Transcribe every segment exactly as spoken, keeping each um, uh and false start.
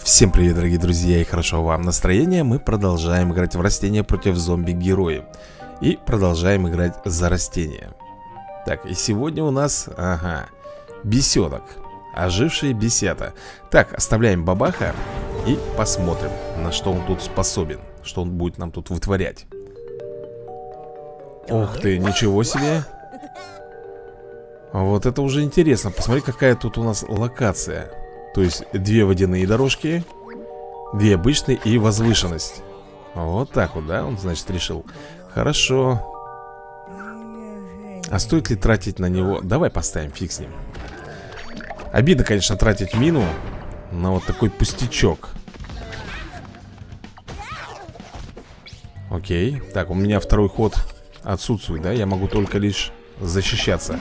Всем привет, дорогие друзья, и хорошо вам настроение. Мы продолжаем играть в растения против зомби-героев. И продолжаем играть за растения. Так, и сегодня у нас, ага, бесенок. Ожившие бесята. Так, оставляем бабаха и посмотрим, на что он тут способен. Что он будет нам тут вытворять. Ух ты, ничего себе. Вот это уже интересно. Посмотри, какая тут у нас локация. То есть две водяные дорожки, две обычные и возвышенность. Вот так вот, да, он, значит, решил. Хорошо. А стоит ли тратить на него? Давай поставим, фиг с ним. Обидно, конечно, тратить мину на вот такой пустячок. Окей. Так, у меня второй ход отсутствует, да? Я могу только лишь защищаться.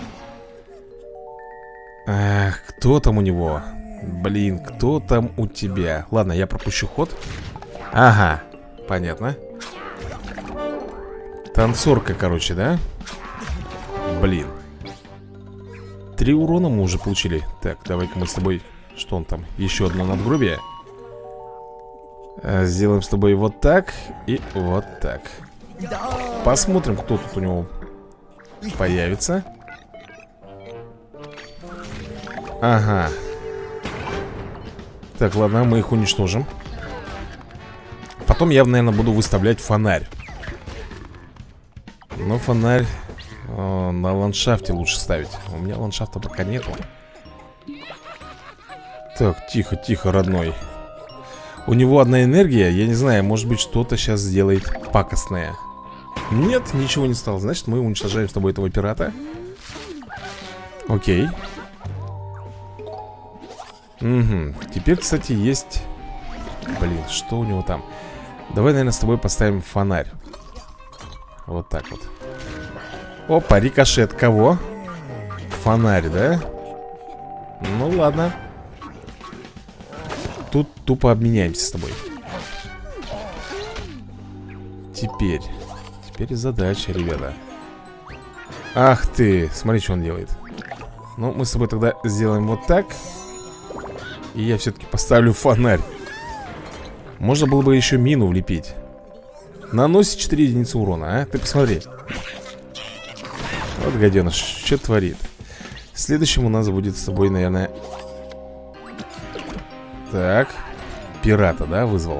Эх, кто там у него? Блин, кто там у тебя? Ладно, я пропущу ход. Ага, понятно. Танцорка, короче, да? Блин. Три урона мы уже получили. Так, давай-ка мы с тобой... Что он там? Еще одно надгробие. Сделаем с тобой вот так и вот так. Посмотрим, кто тут у него появится. Ага. Так, ладно, мы их уничтожим. Потом я, наверное, буду выставлять фонарь. Но фонарь о, на ландшафте лучше ставить. У меня ландшафта пока нету. Так, тихо, тихо, родной. У него одна энергия, я не знаю, может быть, что-то сейчас сделает пакостное. Нет, ничего не стало. Значит, мы уничтожаем с тобой этого пирата. Окей. Угу. Теперь, кстати, есть... Блин, что у него там? Давай, наверное, с тобой поставим фонарь. Вот так вот. Опа, рикошет. Кого? Фонарь, да? Ну, ладно. Тут тупо обменяемся с тобой. Теперь. Теперь задача, ребята. Ах ты, смотри, что он делает. Ну, мы с тобой тогда сделаем вот так. И я все-таки поставлю фонарь. Можно было бы еще мину влепить. Наносит четыре единицы урона, а? Ты посмотри. Вот гаденыш, что творит. Следующим у нас будет с тобой, наверное... Так. Пирата, да, вызвал.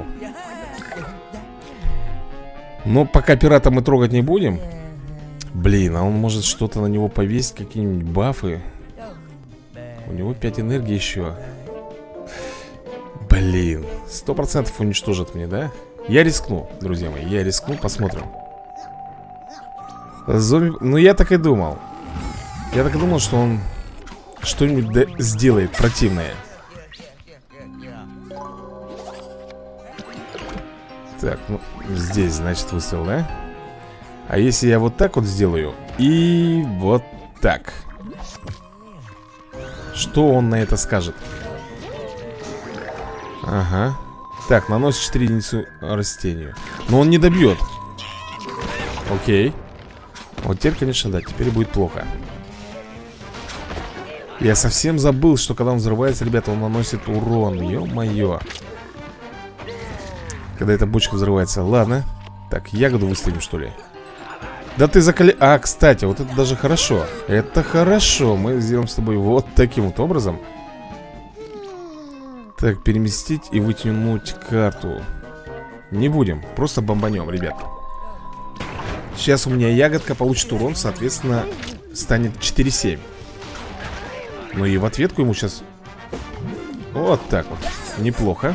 Но пока пирата мы трогать не будем. Блин, а он может что-то на него повесить, какие-нибудь бафы. У него пять энергии еще. Блин, сто процентов уничтожит мне, да? Я рискну, друзья мои, я рискну, посмотрим. Зомби... Ну, я так и думал. Я так и думал, что он что-нибудь сделает противное. Так, ну, здесь, значит, выстрел, да? А если я вот так вот сделаю? И вот так. Что он на это скажет? Ага. Так, наносит четыре единицы растению. Но он не добьет. Окей. Вот теперь, конечно, да, теперь будет плохо. Я совсем забыл, что когда он взрывается, ребята, он наносит урон. Ё-моё. Когда эта бочка взрывается. Ладно. Так, ягоду выставим, что ли? Да ты закали... А, кстати, вот это даже хорошо. Это хорошо. Мы сделаем с тобой вот таким вот образом. Так, переместить и вытянуть карту. Не будем, просто бомбанем, ребят. Сейчас у меня ягодка получит урон, соответственно, станет четыре семь. Ну и в ответку ему сейчас... Вот так вот, неплохо.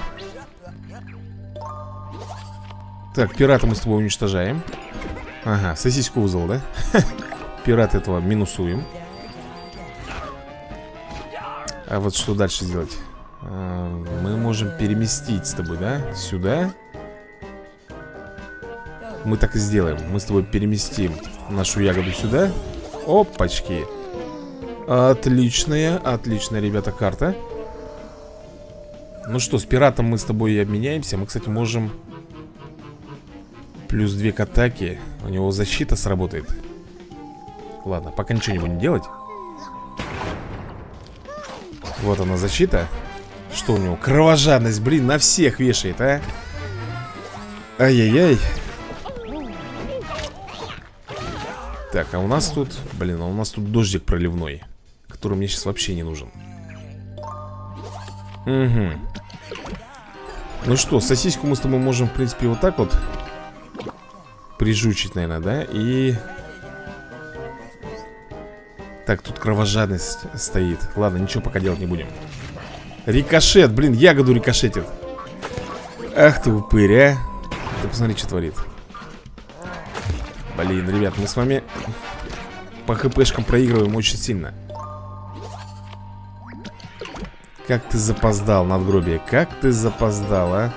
Так, пирата мы с тобой уничтожаем. Ага, сосиску вызвал, да? Пират этого минусуем. А вот что дальше сделать? Мы можем переместить с тобой, да? Сюда. Мы так и сделаем. Мы с тобой переместим нашу ягоду сюда. Опачки. Отличная, отличная, ребята, карта. Ну что, с пиратом мы с тобой и обменяемся. Мы, кстати, можем плюс две к атаке. У него защита сработает. Ладно, пока ничего не будем делать. Вот она, защита. Что у него? Кровожадность, блин, на всех вешает, а? Ай-яй-яй. Так, а у нас тут, блин, а у нас тут дождик проливной, который мне сейчас вообще не нужен. Угу. Ну что, сосиску мы с тобой можем, в принципе, вот так вот прижучить, наверное, да? И... Так, тут кровожадность стоит. Ладно, ничего пока делать не будем. Рикошет, блин, ягоду рикошетит. Ах ты упырь, а. Ты посмотри, что творит. Блин, ребят, мы с вами по хпшкам проигрываем очень сильно. Как ты запоздал, надгробие. Как ты запоздал, а.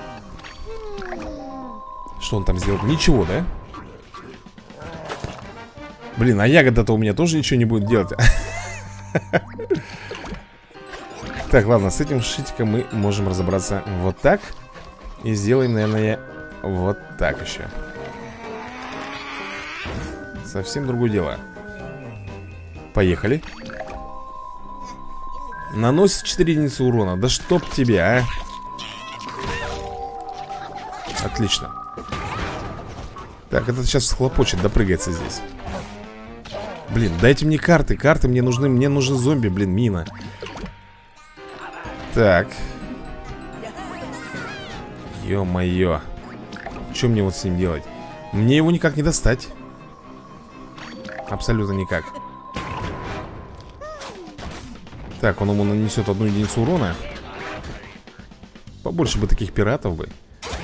Что он там сделал? Ничего, да? Блин, а ягода-то у меня тоже ничего не будет делать. Так, ладно, с этим шитиком мы можем разобраться вот так. И сделаем, наверное, вот так еще. Совсем другое дело. Поехали. Наносит четыре единицы урона. Да чтоб тебя, а. Отлично. Так, это сейчас схлопочет, допрыгается здесь. Блин, дайте мне карты, карты мне нужны. Мне нужен зомби, блин, мина. Так. Ё-моё. Что мне вот с ним делать? Мне его никак не достать. Абсолютно никак. Так, он ему нанесет одну единицу урона. Побольше бы таких пиратов бы.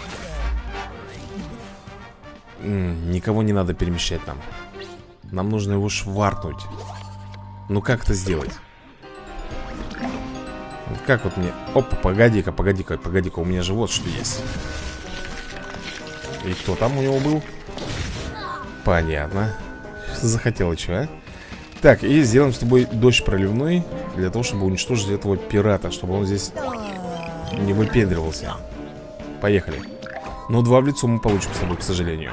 М-м, никого не надо перемещать нам. Нам нужно его шваркнуть. Ну как это сделать? Вот как вот мне... Опа, погоди-ка, погоди-ка, погоди-ка. У меня же вот что есть. И кто там у него был? Понятно. Захотел что, а? Так, и сделаем с тобой дождь проливной. Для того, чтобы уничтожить этого пирата. Чтобы он здесь не выпендривался. Поехали. Но два в лицо мы получим с тобой, к сожалению.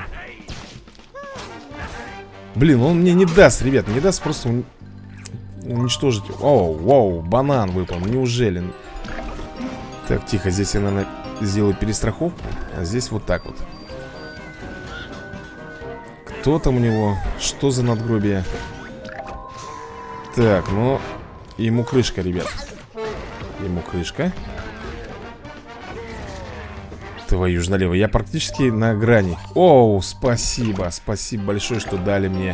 Блин, он мне не даст, ребят. Не даст просто un... уничтожить. Оу, воу, банан выпал. Неужели? Так, тихо, здесь я, наверное, сделаю перестраховку. А здесь вот так вот. Кто там у него? Что за надгробие? Так, ну, ему крышка, ребят. Ему крышка. Твою ж налево. Я практически на грани. Оу, спасибо. Спасибо большое, что дали мне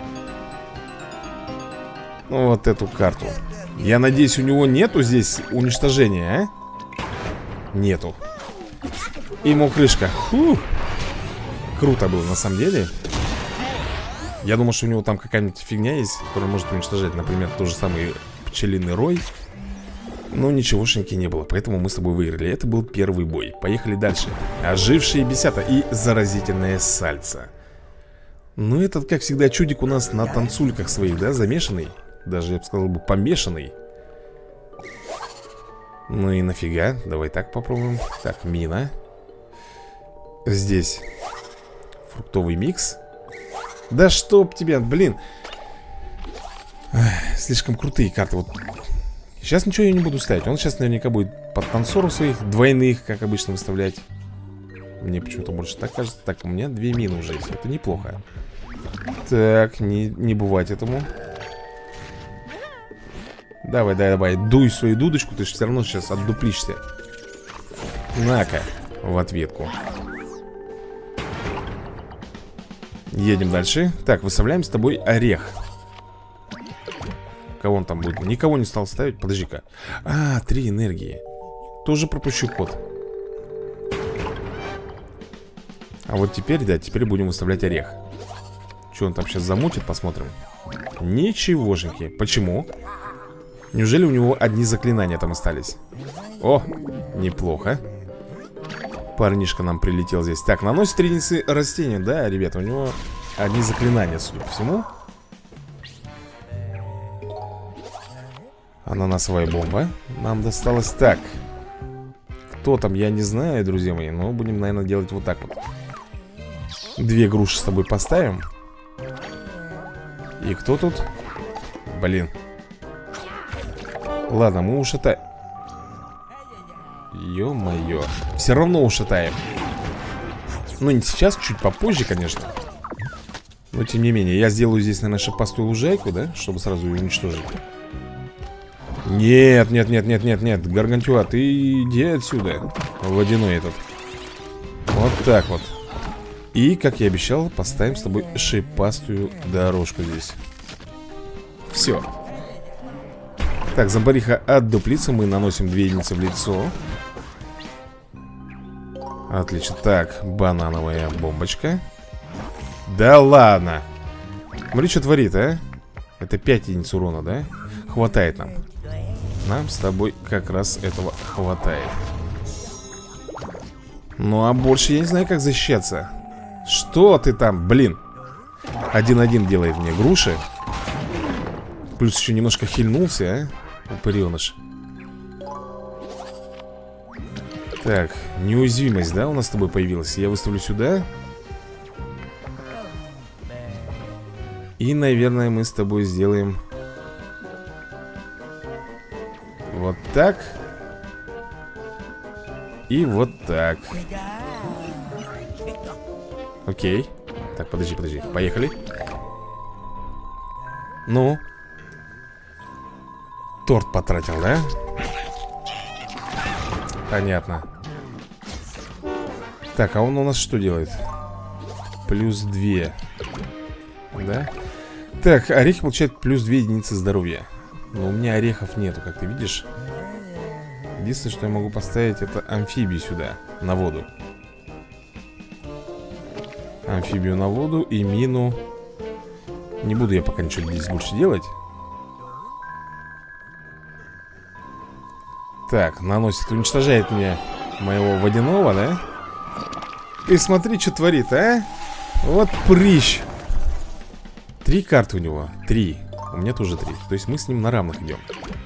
вот эту карту. Я надеюсь, у него нету здесь уничтожения, а? Нету. Ему крышка. Фух. Круто было, на самом деле. Я думал, что у него там какая-нибудь фигня есть, которая может уничтожать. Например, тот же самый пчелиный рой. Но ничегошеньки не было, поэтому мы с тобой выиграли. Это был первый бой. Поехали дальше. Ожившие бесята и заразительное сальца. Ну, этот, как всегда, чудик у нас на танцульках своих, да, замешанный. Даже, я бы сказал, бы, помешанный. Ну и нафига. Давай так попробуем. Так, мина. Здесь фруктовый микс. Да чтоб тебя, блин. Эх, слишком крутые карты. Вот. Сейчас ничего я не буду ставить. Он сейчас наверняка будет под танцоров своих двойных, как обычно, выставлять. Мне почему-то больше так кажется. Так, у меня две мины уже есть. Это неплохо. Так, не, не бывать этому. Давай, давай, давай. Дуй свою дудочку. Ты же все равно сейчас отдуплишься. На-ка, в ответку. Едем дальше. Так, выставляем с тобой орех. Кого он там будет? Никого не стал ставить. Подожди-ка. А, три энергии. Тоже пропущу ход. А вот теперь, да, теперь будем выставлять орех. Что он там сейчас замутит, посмотрим. Ничегошеньки. Почему? Неужели у него одни заклинания там остались? О, неплохо. Парнишка нам прилетел здесь. Так, наносит три единицы растения. Да, ребята, у него одни заклинания, судя по всему. Ананасовая бомба нам досталась. Так, кто там, я не знаю, друзья мои. Но будем, наверное, делать вот так вот. Две груши с тобой поставим. И кто тут? Блин. Ладно, мы уж это... Ё-моё. Все равно ушатаем. Ну, не сейчас, чуть попозже, конечно. Но, тем не менее, я сделаю здесь, наверное, шипастую лужайку, да? Чтобы сразу ее уничтожить. Нет, нет, нет, нет, нет, нет. Гаргантюа, ты иди отсюда. Водяной этот. Вот так вот. И, как я обещал, поставим с тобой шипастую дорожку здесь. Все. Так, зомбариха отдуплится. Мы наносим две единицы в лицо. Отлично. Так, банановая бомбочка. Да ладно. Смотри, что творит, а. Это пять единиц урона, да? Хватает нам. Нам с тобой как раз этого хватает. Ну, а больше я не знаю, как защищаться. Что ты там, блин? один-один делает мне груши. Плюс еще немножко хильнулся, а? Упыреныш. Так, неуязвимость, да, у нас с тобой появилась. Я выставлю сюда. И, наверное, мы с тобой сделаем вот так. И вот так. Окей. Так, подожди, подожди, поехали. Ну. Торт потратил, да? Понятно. Так, а он у нас что делает? Плюс две. Да? Так, орехи получают плюс две единицы здоровья. Но у меня орехов нету, как ты видишь. Единственное, что я могу поставить, это амфибию сюда, на воду. Амфибию на воду и мину. Не буду я пока ничего здесь больше делать. Так, наносит, уничтожает меня моего водяного, да? Ты смотри, что творит, а? Вот прыщ. Три карты у него, три. У меня тоже три, то есть мы с ним на равных идем.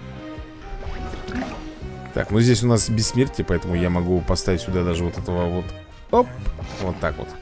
Так, ну здесь у нас бессмертие, поэтому я могу поставить сюда даже вот этого вот. Оп, вот так вот.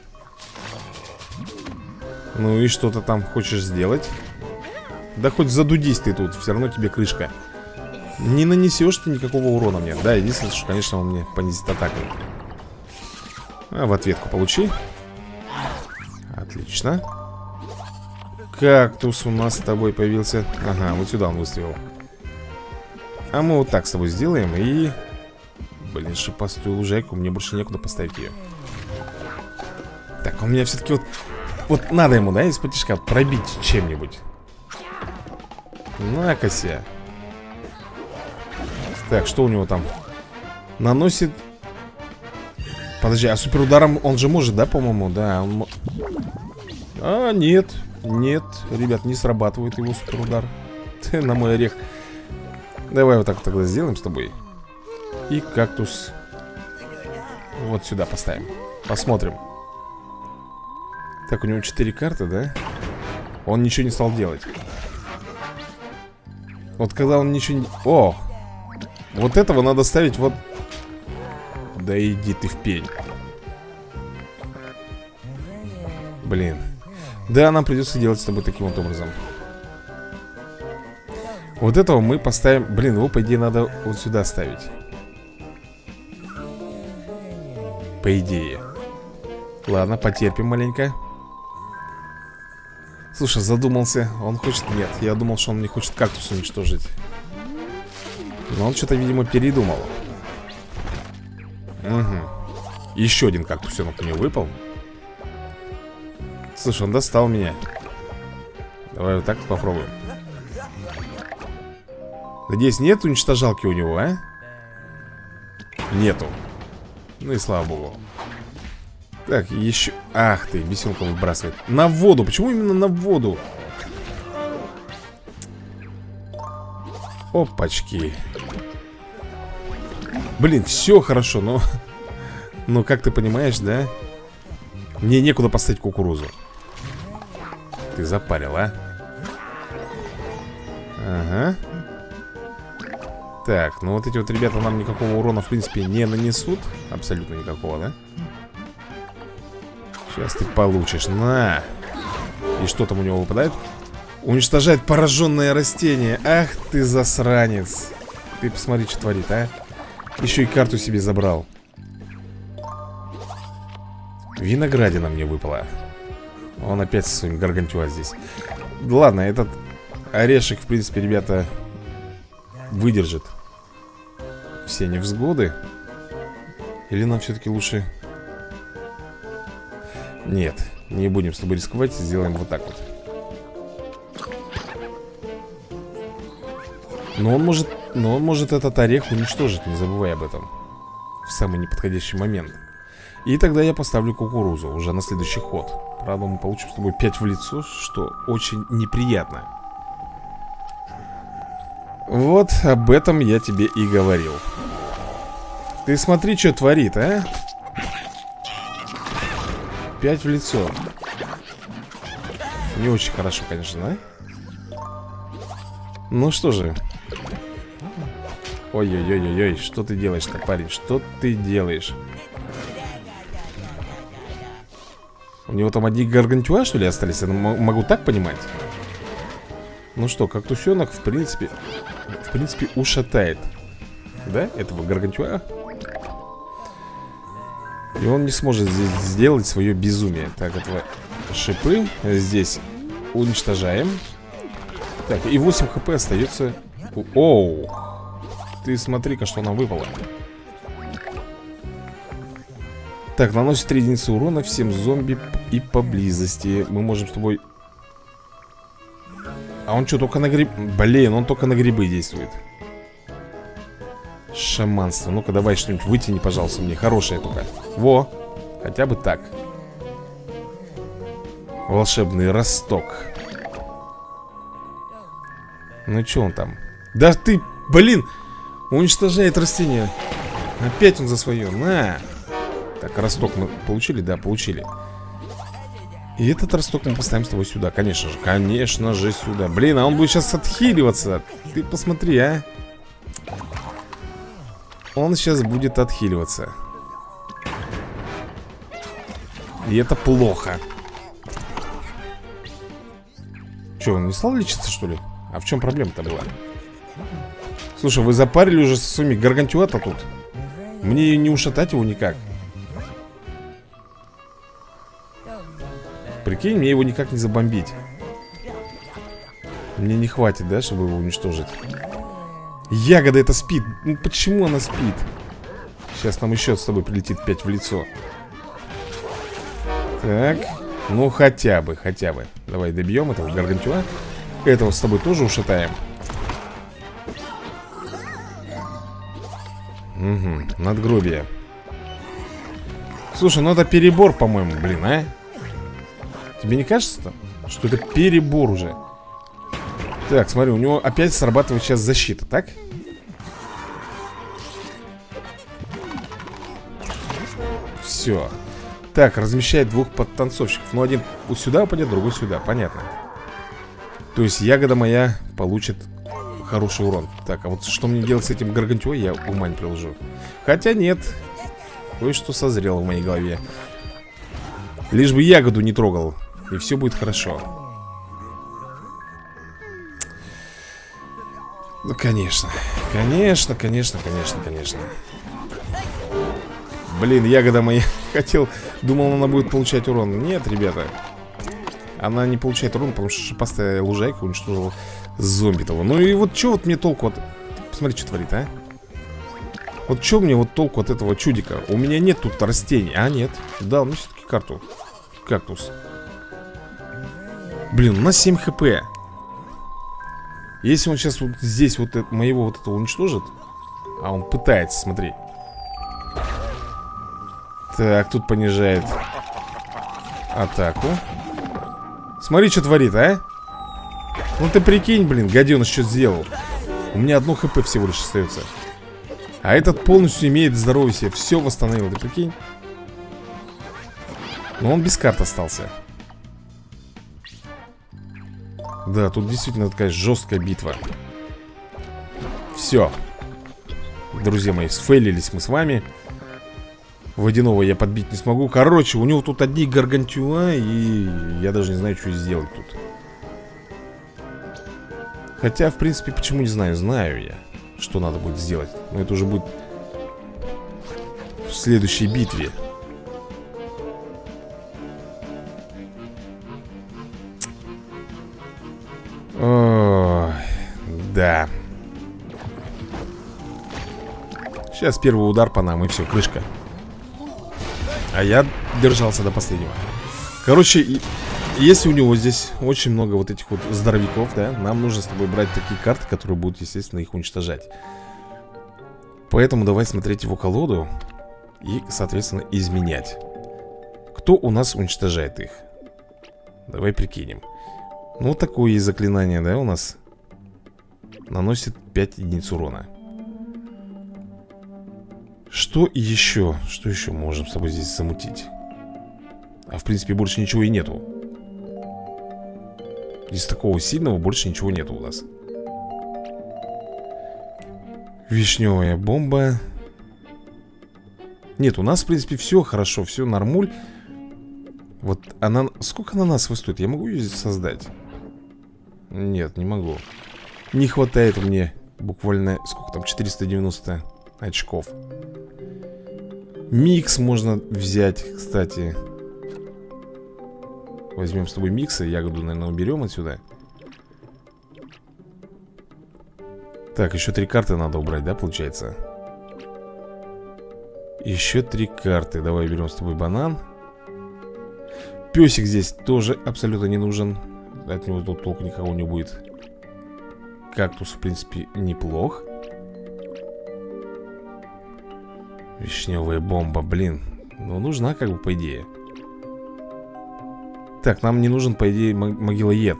Ну и что-то там хочешь сделать? Да хоть задудись ты тут, все равно тебе крышка. Не нанесешь ты никакого урона мне. Да, единственное, что, конечно, он мне понизит атаку. А в ответку получи. Отлично. Кактус у нас с тобой появился. Ага, вот сюда он выстрелил. А мы вот так с тобой сделаем и... Блин, шипастую лужайку, мне больше некуда поставить ее. Так, у меня все-таки вот... Вот надо ему, да, из-под тишка пробить чем-нибудь. На-ка себе. Так, что у него там? Наносит... Подожди, а суперударом он же может, да, по-моему? Да, он... А, нет. Нет, ребят, не срабатывает его суперудар. На мой орех. Давай вот так тогда сделаем с тобой. И кактус вот сюда поставим. Посмотрим. Так, у него четыре карты, да? Он ничего не стал делать. Вот когда он ничего не... О! Вот этого надо ставить вот... Да иди ты в пень. Блин. Да, нам придется делать с тобой таким вот образом. Вот этого мы поставим. Блин, его, по идее, надо вот сюда ставить. По идее. Ладно, потерпим маленько. Слушай, задумался. Он хочет... Нет, я думал, что он не хочет кактус уничтожить. Но он что-то, видимо, передумал. Угу. Еще один кактусенок у него выпал. Слушай, он достал меня. Давай вот так попробуем. Надеюсь, нет уничтожалки у него, а? Нету. Ну и слава богу. Так, еще... Ах ты, бесенка выбрасывает. На воду, почему именно на воду? Опачки. Блин, все хорошо, но... Ну, как ты понимаешь, да? Мне некуда поставить кукурузу. Ты запарил, а? Ага. Так, ну вот эти вот ребята нам никакого урона, в принципе, не нанесут. Абсолютно никакого, да? Сейчас ты получишь, на. И что там у него выпадает? Уничтожает пораженное растение. Ах ты засранец. Ты посмотри, что творит, а. Еще и карту себе забрал. Виноградина мне выпала. Он опять со своим гаргантюа здесь. Ладно, этот орешек, в принципе, ребята, выдержит все невзгоды. Или нам все-таки лучше... Нет, не будем с тобой рисковать. Сделаем вот так вот. Но он может, но он может этот орех уничтожить, не забывай об этом. В самый неподходящий момент. И тогда я поставлю кукурузу уже на следующий ход. Правда, мы получим с тобой пять в лицо, что очень неприятно. Вот об этом я тебе и говорил. Ты смотри, что творит, а? Пять в лицо. Не очень хорошо, конечно, да? Ну что же. Ой-ой-ой-ой-ой, что ты делаешь-то, парень? Что ты делаешь? У него там одни гаргантюа, что ли, остались? Я могу так понимать? Ну что, кактусенок, в принципе, в принципе, ушатает, да, этого гаргантюа. И он не сможет здесь сделать свое безумие. Так, этого шипы здесь уничтожаем. Так, и восемь хп остается. Оу! Ты смотри-ка, что нам выпало. Так, наносит три единицы урона всем зомби и поблизости. Мы можем с тобой... А он что, только на гриб... Блин, он только на грибы действует. Шаманство. Ну-ка, давай что-нибудь вытяни, пожалуйста, мне. Хорошее только. Во! Хотя бы так. Волшебный росток. Ну, что он там? Да ты, блин! Уничтожает растение. Опять он за свое. На! Так, росток мы получили? Да, получили. И этот росток мы поставим с тобой сюда. Конечно же, конечно же сюда. Блин, а он будет сейчас отхиливаться. Ты посмотри, а. Он сейчас будет отхиливаться. И это плохо. Че, он не стал лечиться, что ли? А в чем проблема-то была? Слушай, вы запарили уже со своими гаргантюа-то тут. Мне не ушатать его никак. Прикинь, мне его никак не забомбить. Мне не хватит, да, чтобы его уничтожить. Ягода это спит. Ну почему она спит? Сейчас нам еще с тобой прилетит пять в лицо. Так. Ну хотя бы, хотя бы. Давай добьем этого гаргантюа. Этого с тобой тоже ушатаем. Угу, надгробие. Слушай, ну это перебор, по-моему, блин, а? Тебе не кажется-то, что это перебор уже? Так, смотри, у него опять срабатывает сейчас защита, так? Все. Так, размещает двух подтанцовщиков. Ну, один вот сюда упадет, другой сюда, понятно. То есть ягода моя получит хороший урон. Так, а вот что мне делать с этим гаргантюа, я ума не приложу. Хотя нет, кое-что созрело в моей голове. Лишь бы ягоду не трогал, и все будет хорошо. Ну, конечно. Конечно, конечно, конечно, конечно. Блин, ягода моя. Хотел, думал, она будет получать урон. Нет, ребята. Она не получает урон, потому что шипастая лужайка уничтожила зомби того. Ну и вот что вот мне толку от... Посмотри, что творит, а? Вот что мне вот толку от этого чудика? У меня нет тут растений. А, нет. Дал мне все-таки карту. Кактус. Блин, у нас семь хп. Если он сейчас вот здесь вот это, моего вот этого уничтожит. А он пытается, смотри. Так, тут понижает атаку. Смотри, что творит, а? Ну ты прикинь, блин, гаденыш что сделал. У меня одно хп всего лишь остается. А этот полностью имеет здоровье себе. Все восстановил, ты прикинь. Но он без карт остался. Да, тут действительно такая жесткая битва. Все. Друзья мои, сфейлились мы с вами. Водяного я подбить не смогу. Короче, у него тут одни гаргантюа. И я даже не знаю, что сделать тут. Хотя, в принципе, почему не знаю? Знаю я, что надо будет сделать. Но это уже будет следующей битве. Ой, да. Сейчас первый удар по нам, и все, крышка. А я держался до последнего. Короче, и, если у него здесь очень много вот этих вот здоровяков, да, нам нужно с тобой брать такие карты, которые будут, естественно, их уничтожать. Поэтому давай смотреть его колоду и, соответственно, изменять. Кто у нас уничтожает их? Давай прикинем. Ну, вот такое есть заклинание, да, у нас. Наносит пять единиц урона. Что еще? Что еще можем с тобой здесь замутить? А в принципе больше ничего и нету. Из такого сильного больше ничего нету у нас. Вишневая бомба. Нет, у нас в принципе все хорошо, все нормуль. Вот она... Сколько она нас стоит? Я могу ее здесь создать? Нет, не могу. Не хватает мне буквально... Сколько там? четыреста девяносто очков. Микс можно взять, кстати. Возьмем с тобой миксы. Ягоду, наверное, уберем отсюда. Так, еще три карты надо убрать, да, получается? Еще три карты. Давай берем с тобой банан. Песик здесь тоже абсолютно не нужен. От него тут толку никого не будет. Кактус, в принципе, неплох. Вишневая бомба, блин. Ну, нужна, как бы, по идее. Так, нам не нужен, по идее, могилоед.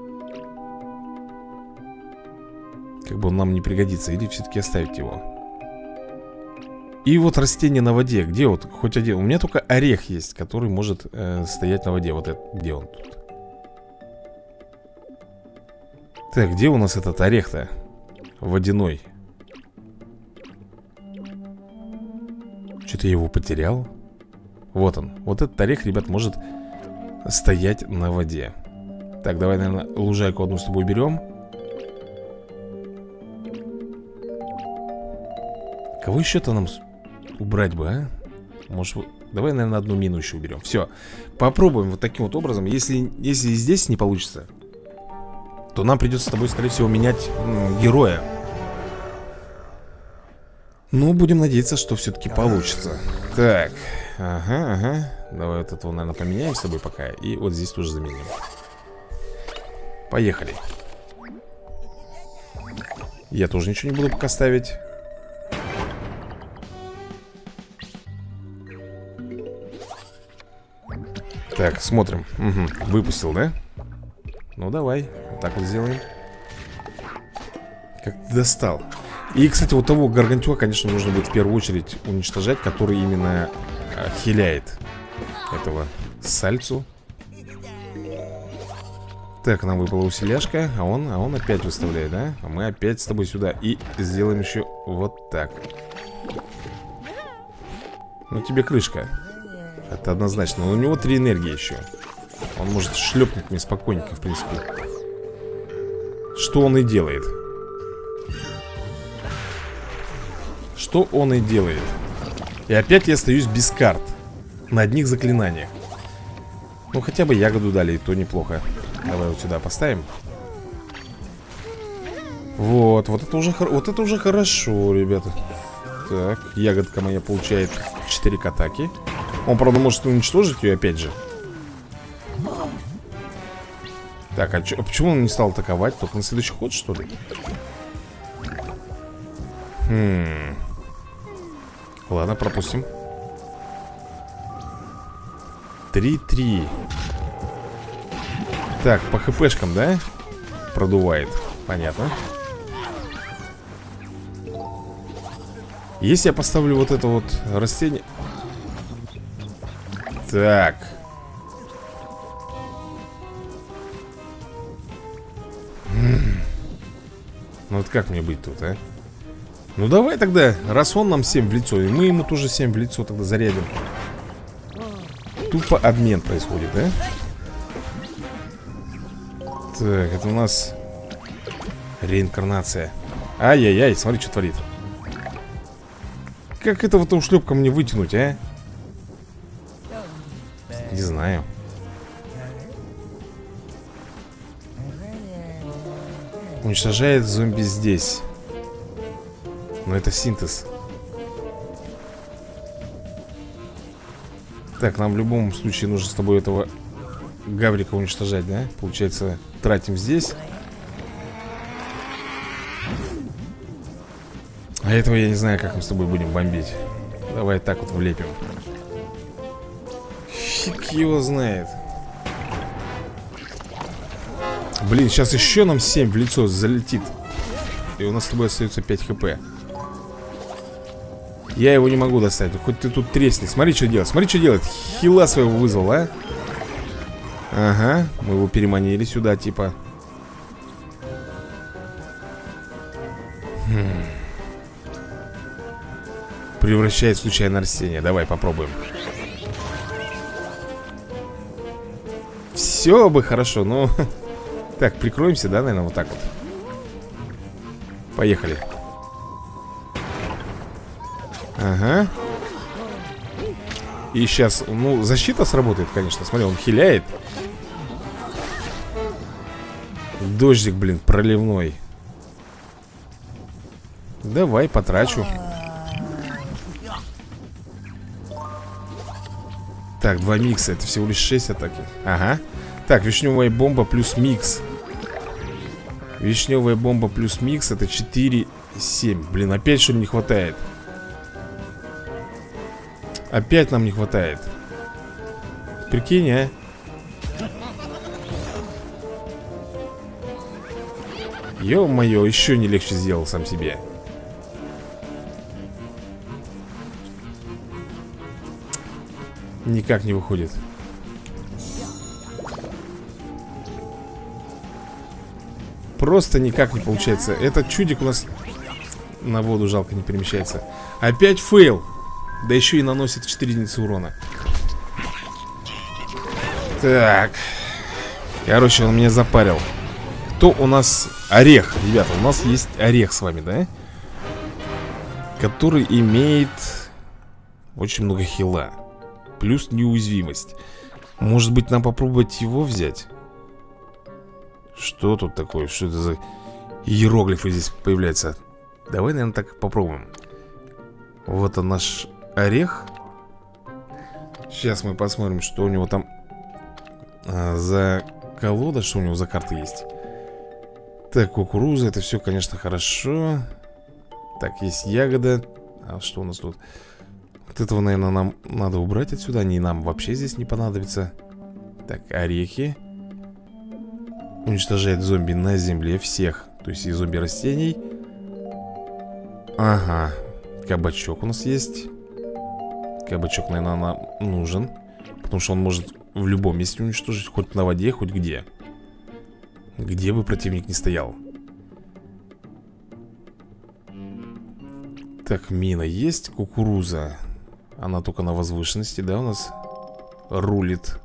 Как бы он нам не пригодится. Или все-таки оставить его. И вот растение на воде. Где вот хоть один? У меня только орех есть, который может э, стоять на воде. Вот это, где он тут? Так, где у нас этот орех-то? Водяной. Что-то я его потерял. Вот он. Вот этот орех, ребят, может стоять на воде. Так, давай, наверное, лужайку одну с тобой берем. Кого еще-то нам убрать бы, а? Может, давай, наверное, одну мину еще уберем. Все, попробуем вот таким вот образом. Если, если здесь не получится, то нам придется с тобой, скорее всего, менять м, героя. Но будем надеяться, что все-таки получится. Так, ага, ага. Давай вот этого, наверное, поменяем с тобой пока. И вот здесь тоже заменим. Поехали. Я тоже ничего не буду пока ставить. Так, смотрим. Угу. Выпустил, да? Ну, давай. Вот так вот сделаем. Как ты достал. И, кстати, вот того гаргантюа, конечно, нужно будет в первую очередь уничтожать, который именно а, хиляет этого сальцу. Так, нам выпала усиляшка, а он, а он опять выставляет, да? А мы опять с тобой сюда. И сделаем еще вот так. Ну, тебе крышка. Это однозначно. Но у него три энергии еще. Он может шлепнуть мне спокойненько, в принципе. Что он и делает. Что он и делает. И опять я остаюсь без карт. На одних заклинаниях. Ну, хотя бы ягоду дали, и то неплохо. Давай вот сюда поставим. Вот, вот это уже, вот это уже хорошо, ребята. Так, ягодка моя получает четыре к атаке. Он, правда, может уничтожить ее опять же. Так, а, чё, а почему он не стал атаковать? Только на следующий ход, что ли? Хм. Ладно, пропустим. три-три. Так, по хпшкам, да? Продувает. Понятно. Если я поставлю вот это вот растение... Так. Ну вот как мне быть тут, а? Ну давай тогда, раз он нам семь в лицо, и мы ему тоже семь в лицо тогда зарядим. Тупо обмен происходит, да? Так, это у нас реинкарнация. Ай-яй-яй, смотри, что творит. Как этого-то ушлепка мне вытянуть, а? Не знаю. Уничтожает зомби здесь. Но это синтез. Так, нам в любом случае нужно с тобой этого гаврика уничтожать, да? Получается, тратим здесь. А этого я не знаю, как мы с тобой будем бомбить. Давай так вот влепим. Фиг его знает. Блин, сейчас еще нам семь в лицо залетит. И у нас с тобой остается пять хп. Я его не могу достать. Хоть ты тут тресни. Смотри, что делает. Смотри, что делает. Хила своего вызвал, а? Ага, мы его переманили сюда, типа. Хм. Превращает в случайное растение. Давай попробуем. Все бы хорошо, но... Так, прикроемся, да, наверное, вот так вот. Поехали. Ага. И сейчас, ну, защита сработает, конечно. Смотри, он хиляет. Дождик, блин, проливной. Давай, потрачу. Так, два микса, это всего лишь шесть атаки. Ага. Так, вишневая бомба плюс микс. Вишневая бомба плюс микс это четыре семь. Блин, опять что-то не хватает. Опять нам не хватает. Прикинь, а? Ё-моё, еще не легче сделал сам себе. Никак не выходит. Просто никак не получается. Этот чудик у нас на воду жалко не перемещается. Опять фейл. Да еще и наносит четыре единицы урона. Так. Короче, он меня запарил. Кто у нас? Орех, ребята, у нас есть орех с вами, да? Который имеет очень много хила. Плюс неуязвимость. Может быть, нам попробовать его взять? Что тут такое? Что это за иероглифы здесь появляются? Давай, наверное, так попробуем. Вот он, наш орех. Сейчас мы посмотрим, что у него там а, за колода, что у него за карты есть. Так, кукуруза, это все, конечно, хорошо. Так, есть ягода. А что у нас тут? Вот этого, наверное, нам надо убрать отсюда. Они нам вообще здесь не понадобятся. Так, орехи. Уничтожает зомби на земле всех. То есть и зомби растений. Ага. Кабачок у нас есть. Кабачок, наверное, нам нужен. Потому что он может в любом месте уничтожить. Хоть на воде, хоть где. Где бы противник ни стоял. Так, мина есть. Кукуруза. Она только на возвышенности, да, у нас рулит.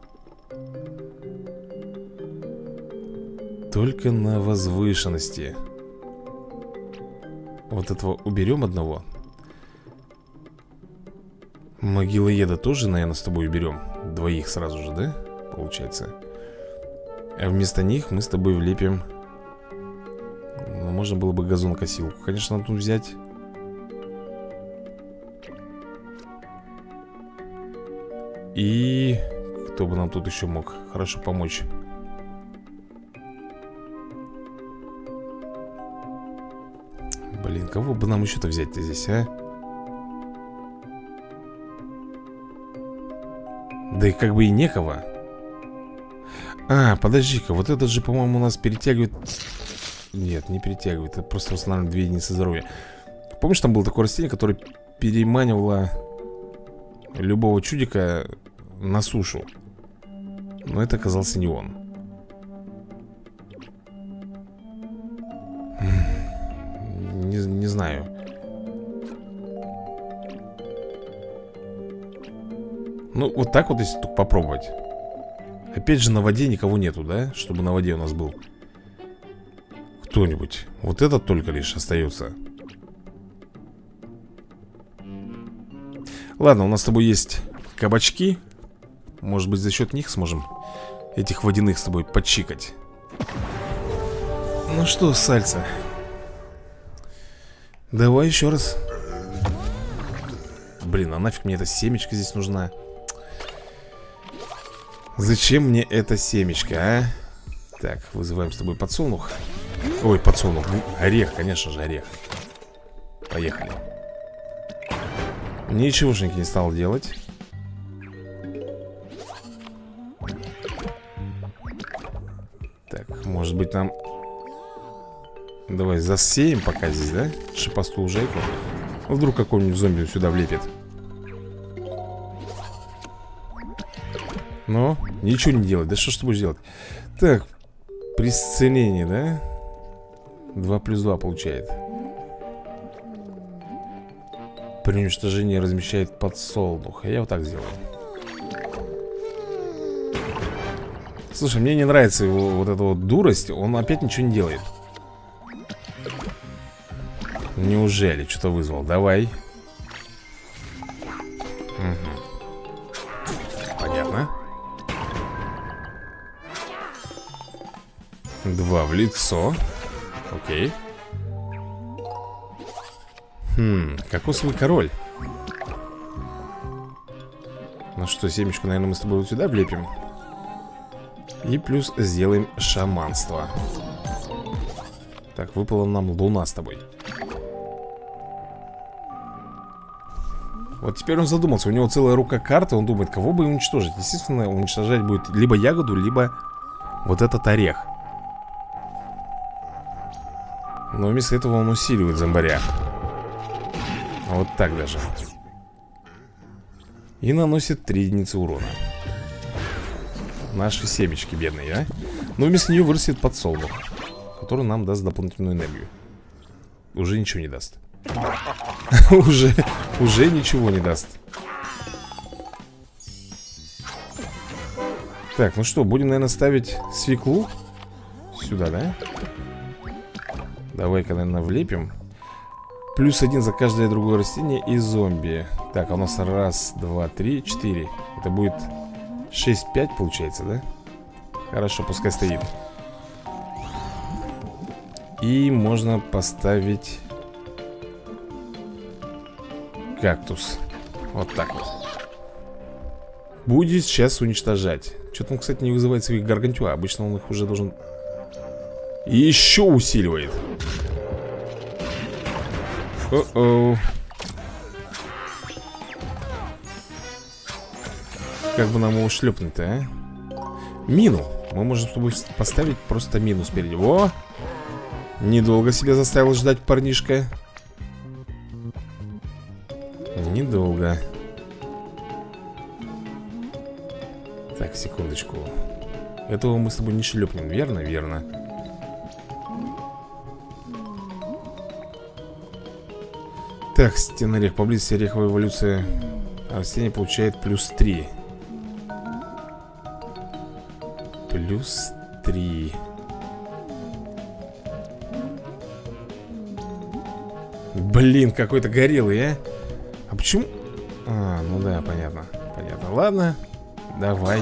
Только на возвышенности. Вот этого уберем одного. Могилоеда тоже, наверное, с тобой уберем. Двоих сразу же, да? Получается. А вместо них мы с тобой влепим. Ну, можно было бы газонокосилку, конечно, надо тут взять. И кто бы нам тут еще мог хорошо помочь? Блин, кого бы нам еще-то взять-то здесь, а? Да и как бы и некого. А, подожди-ка, вот этот же, по-моему, у нас перетягивает. Нет, не перетягивает, это просто восстанавливает две единицы здоровья. Помнишь, там было такое растение, которое переманивало любого чудика на сушу? Но это оказался не он. Не, не знаю. Ну, вот так вот, если только попробовать. Опять же, на воде никого нету, да? Чтобы на воде у нас был кто-нибудь. Вот этот только лишь остается. Ладно, у нас с тобой есть кабачки. Может быть, за счет них сможем этих водяных с тобой подчикать. Ну что, сальца, давай еще раз. Блин, а нафиг мне эта семечка здесь нужна? Зачем мне эта семечка, а? Так, вызываем с тобой подсолнух. Ой, подсолнух, орех, конечно же, орех. Поехали. Ничегошеньки не стал делать. Так, может быть нам... Давай засеем пока здесь, да? Шипастую лужайку. Вдруг какой-нибудь зомби сюда влепит. Но ничего не делать. Да что ж ты будешь делать? Так, при исцелении, да? два плюс два получает. При уничтожении размещает подсолнух. А я вот так сделаю. Слушай, мне не нравится его вот эта вот дурость. Он опять ничего не делает. Неужели что-то вызвал? Давай. Угу. Понятно. Два в лицо. Окей. Хм, кокосовый король. Ну что, семечку, наверное, мы с тобой вот сюда влепим. И плюс сделаем шаманство. Так, выпала нам луна с тобой. Вот теперь он задумался. У него целая рука карты. Он думает, кого бы уничтожить. Естественно, уничтожать будет либо ягоду, либо вот этот орех. Но вместо этого он усиливает зомбаря. Вот так даже. И наносит три единицы урона. Наши семечки бедные, а? Но вместо нее вырастет подсолнух, который нам даст дополнительную энергию. Уже ничего не даст. Уже, уже ничего не даст. Так, ну что, будем, наверное, ставить свеклу сюда, да? Давай-ка, наверное, влепим. Плюс один за каждое другое растение и зомби. Так, а у нас раз, два, три, четыре. Это будет шесть, пять получается, да? Хорошо, пускай стоит. И можно поставить кактус. Вот так вот. Будет сейчас уничтожать. Что-то он, кстати, не вызывает своих гаргантюа. Обычно он их уже должен... И еще усиливает. О-оу. Как бы нам его шлепнуть-то, а? Мину. Мы можем с тобой поставить просто мину спереди. Во! Недолго себя заставил ждать парнишка. Недолго. Так, секундочку. Этого мы с тобой не шлепнем, верно? Верно. Так, стена орех. Поблизости ореховая эволюция растения получает плюс три. Плюс три. Блин, какой-то горелый, а? А почему? А, ну да, понятно. Понятно, ладно. Давай.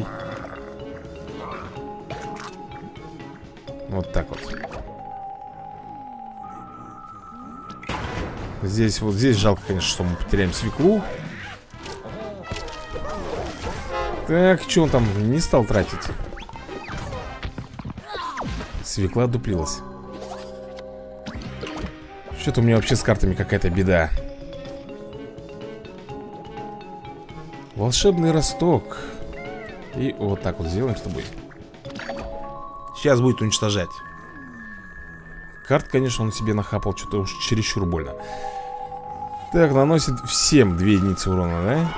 Вот так вот. Здесь, вот здесь жалко, конечно, что мы потеряем свеклу. Так, что он там не стал тратить? Свекла отдуплилась. Что-то у меня вообще с картами какая-то беда. Волшебный росток. И вот так вот сделаем с тобой. Сейчас будет уничтожать. Карт, конечно, он себе нахапал. Что-то уж чересчур больно. Так, наносит всем две единицы урона, да?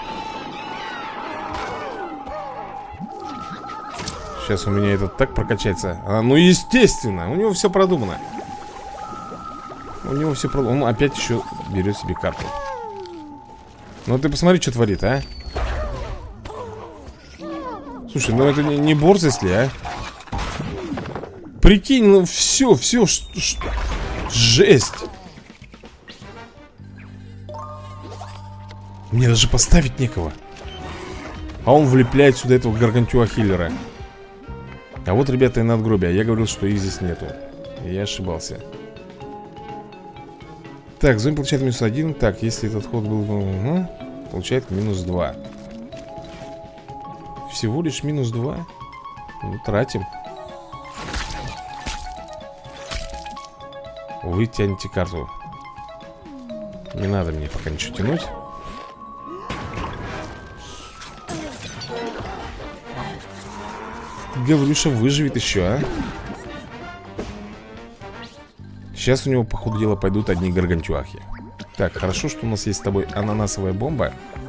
Сейчас у меня этот так прокачается. А, ну, естественно, у него все продумано. У него все продумано. Он опять еще берет себе карту. Ну, ты посмотри, что творит, а. Слушай, ну это не, не борзость ли, а? Прикинь, ну все, все, ш, ш, жесть. Мне даже поставить некого. А он влепляет сюда этого гаргантюа-хиллера. А вот, ребята, и надгробия. Я говорил, что их здесь нету. Я ошибался. Так, зомби получает минус один. Так, если этот ход был... Угу, получает минус два. Всего лишь минус два. Ну, тратим. Вы тянете карту. Не надо мне пока ничего тянуть. Гаврюша выживет еще, а? Сейчас у него, по ходу дела, пойдут одни гаргантюахи. Так, хорошо, что у нас есть с тобой ананасовая бомба.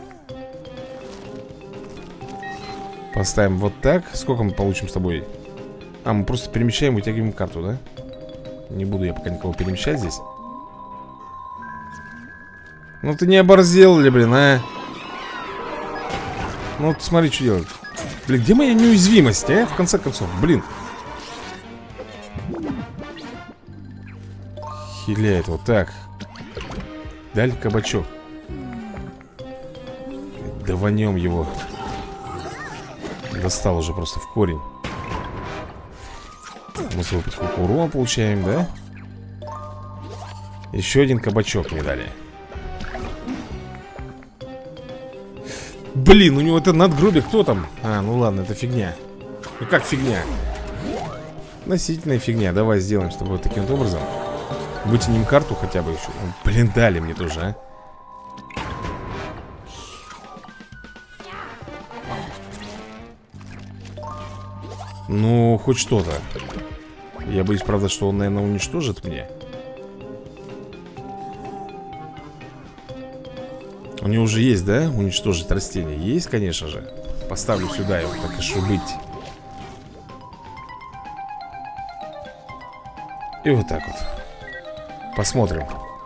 Поставим вот так. Сколько мы получим с тобой? А, мы просто перемещаем, вытягиваем карту, да? Не буду я пока никого перемещать здесь. Ну ты не оборзел ли, блин, а? Ну вот смотри, что делать. Блин, где моя неуязвимость, а? В конце концов, блин. Хиляет вот так. Даль кабачок. Даванем его. Достал уже просто в корень. Мы свой подход урона получаем, да? Еще один кабачок мне дали. Блин, у него это надгробие. Кто там? А, ну ладно, это фигня. Ну как фигня? Относительная фигня. Давай сделаем с тобой таким вот образом. Вытянем карту хотя бы еще. Блин, дали мне тоже, а. Ну, хоть что-то. Я боюсь, правда, что он, наверное, уничтожит мне. У него уже есть, да? Уничтожить растение. Есть, конечно же. Поставлю сюда его, так и что быть. И вот так вот. Посмотрим.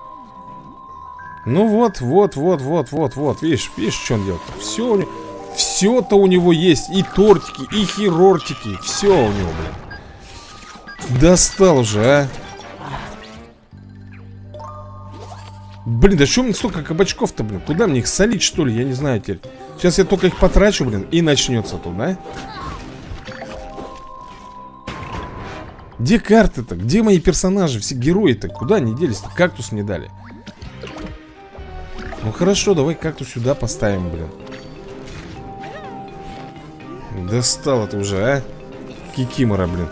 Ну вот, вот, вот, вот, вот, вот. Видишь, видишь, что он делает? Все у него... Все-то у него есть. И тортики, и хирортики. Все у него, блин. Достал уже, а. Блин, да что мне столько кабачков-то, блин? Куда мне их солить, что ли? Я не знаю теперь. Сейчас я только их потрачу, блин, и начнется тут, да? Где карты-то? Где мои персонажи? Все герои-то? Куда они делись-то? Кактус не дали. Ну хорошо, давай кактус сюда поставим, блин. Достал это уже, а? Кикимора, блин.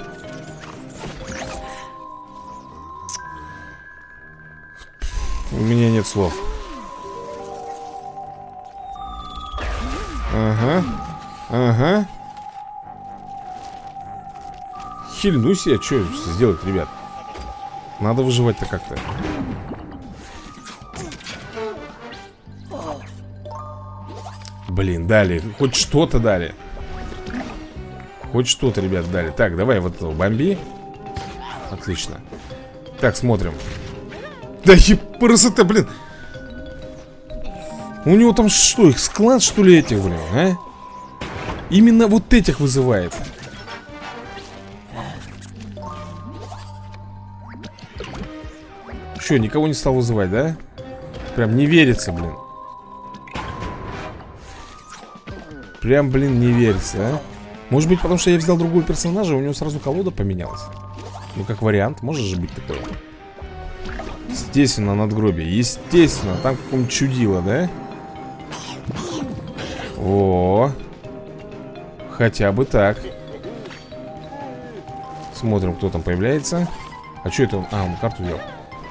У меня нет слов. Ага. Ага. Хильнусь я, что сделать, ребят? Надо выживать-то как-то. Блин, дали. Хоть что-то дали. Хоть что-то, ребят, дали. Так, давай вот этого бомби. Отлично. Так, смотрим. Да ебарасота, блин. У него там что, их склад, что ли, этих, блин, а? Именно вот этих вызывает. Че, никого не стал вызывать, да? Прям не верится, блин. Прям, блин, не верится, а? Может быть, потому что я взял другого персонажа, у него сразу колода поменялась. Ну, как вариант, может же быть такое. Естественно, надгробие. Естественно, там какое-нибудь чудило, да? О, хотя бы так. Смотрим, кто там появляется. А что это он? А, он карту взял.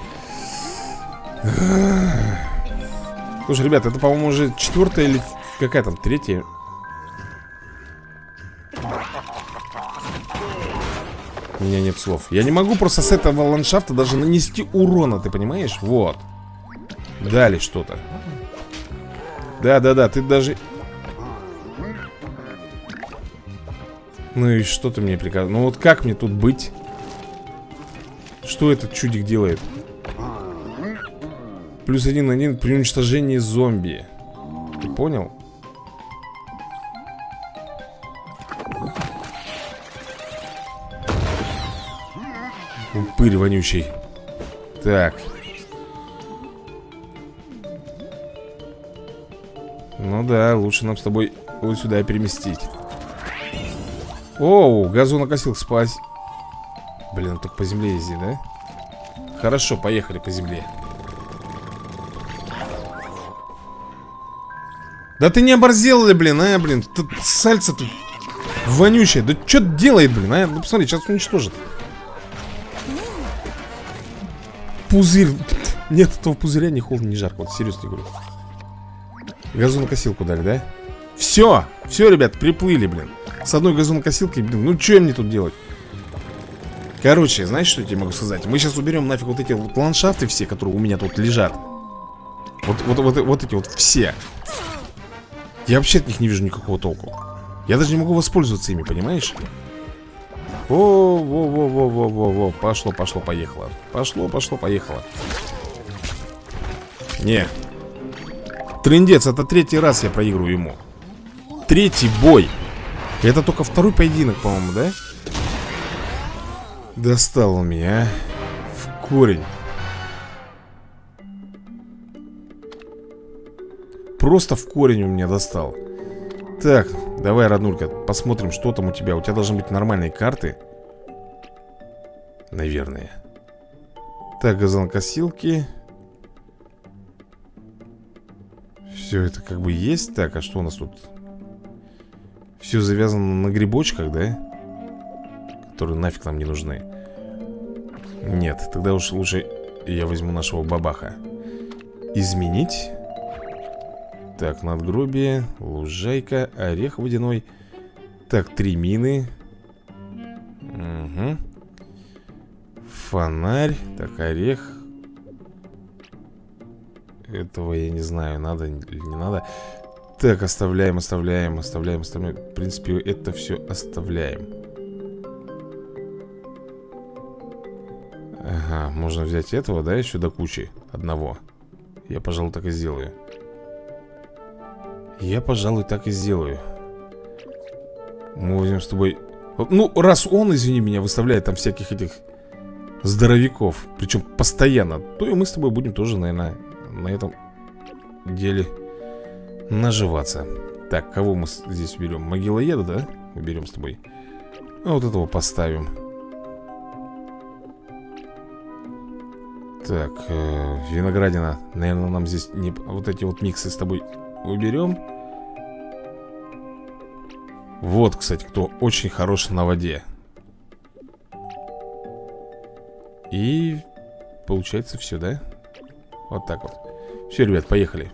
Слушай, ребята, это, по-моему, уже четвертая или какая там, третья. У меня нет слов. Я не могу просто с этого ландшафта даже нанести урона, ты понимаешь? Вот. Дали что-то. Да-да-да, ты даже... Ну и что ты мне приказываешь? Ну вот как мне тут быть? Что этот чудик делает? Плюс один на один при уничтожении зомби. Ты понял? Упырь вонючий. Так. Ну да, лучше нам с тобой вот сюда переместить. Оу, газонокосилка, спать. Блин, только по земле езди, да? Хорошо, поехали по земле. Да ты не оборзел ли, блин, а, блин. Тут сальца тут вонючее. Да что делает, блин, а? Ну посмотри, сейчас уничтожит. Пузырь. Нет этого пузыря, ни холодно, ни жарко. Вот серьезно говорю. Газонокосилку дали, да? Все, все, ребят, приплыли, блин. С одной газонокосилкой, блин, ну что мне тут делать? Короче, знаешь, что я тебе могу сказать? Мы сейчас уберем нафиг вот эти вот ландшафты все, которые у меня тут лежат. Вот, вот, вот, вот эти вот все. Я вообще от них не вижу никакого толку. Я даже не могу воспользоваться ими, понимаешь? О, во, во, во, во, во, во. Пошло, пошло, поехало. Пошло, пошло, поехало. Не. Трындец, это третий раз я проигрываю ему. Третий бой. Это только второй поединок, по-моему, да? Достал он меня, а? В корень. Просто в корень у меня достал. Так, давай, роднулька, посмотрим, что там у тебя. У тебя должны быть нормальные карты. Наверное. Так, газонокосилки. Все это как бы есть. Так, а что у нас тут? Все завязано на грибочках, да? Которые нафиг нам не нужны. Нет, тогда уж лучше я возьму нашего бабаха. Изменить. Так, надгробие, лужайка, орех водяной. Так, три мины. Угу. Фонарь. Так, орех. Этого я не знаю, надо или не надо. Так, оставляем, оставляем, оставляем, оставляем. В принципе, это все оставляем. Ага, можно взять этого, да, еще до кучи. Одного. Я, пожалуй, так и сделаю. Я, пожалуй, так и сделаю. Мы возьмем с тобой... Ну, раз он, извини меня, выставляет там всяких этих здоровяков, причем постоянно, то и мы с тобой будем тоже, наверное, на этом деле наживаться. Так, кого мы здесь уберем? Могилоеда, да? Уберем с тобой. А вот этого поставим. Так, э, виноградина. Наверное, нам здесь не... вот эти вот миксы с тобой уберем. Вот, кстати, кто очень хорош на воде. И получается все, да? Вот так вот. Все, ребят, поехали.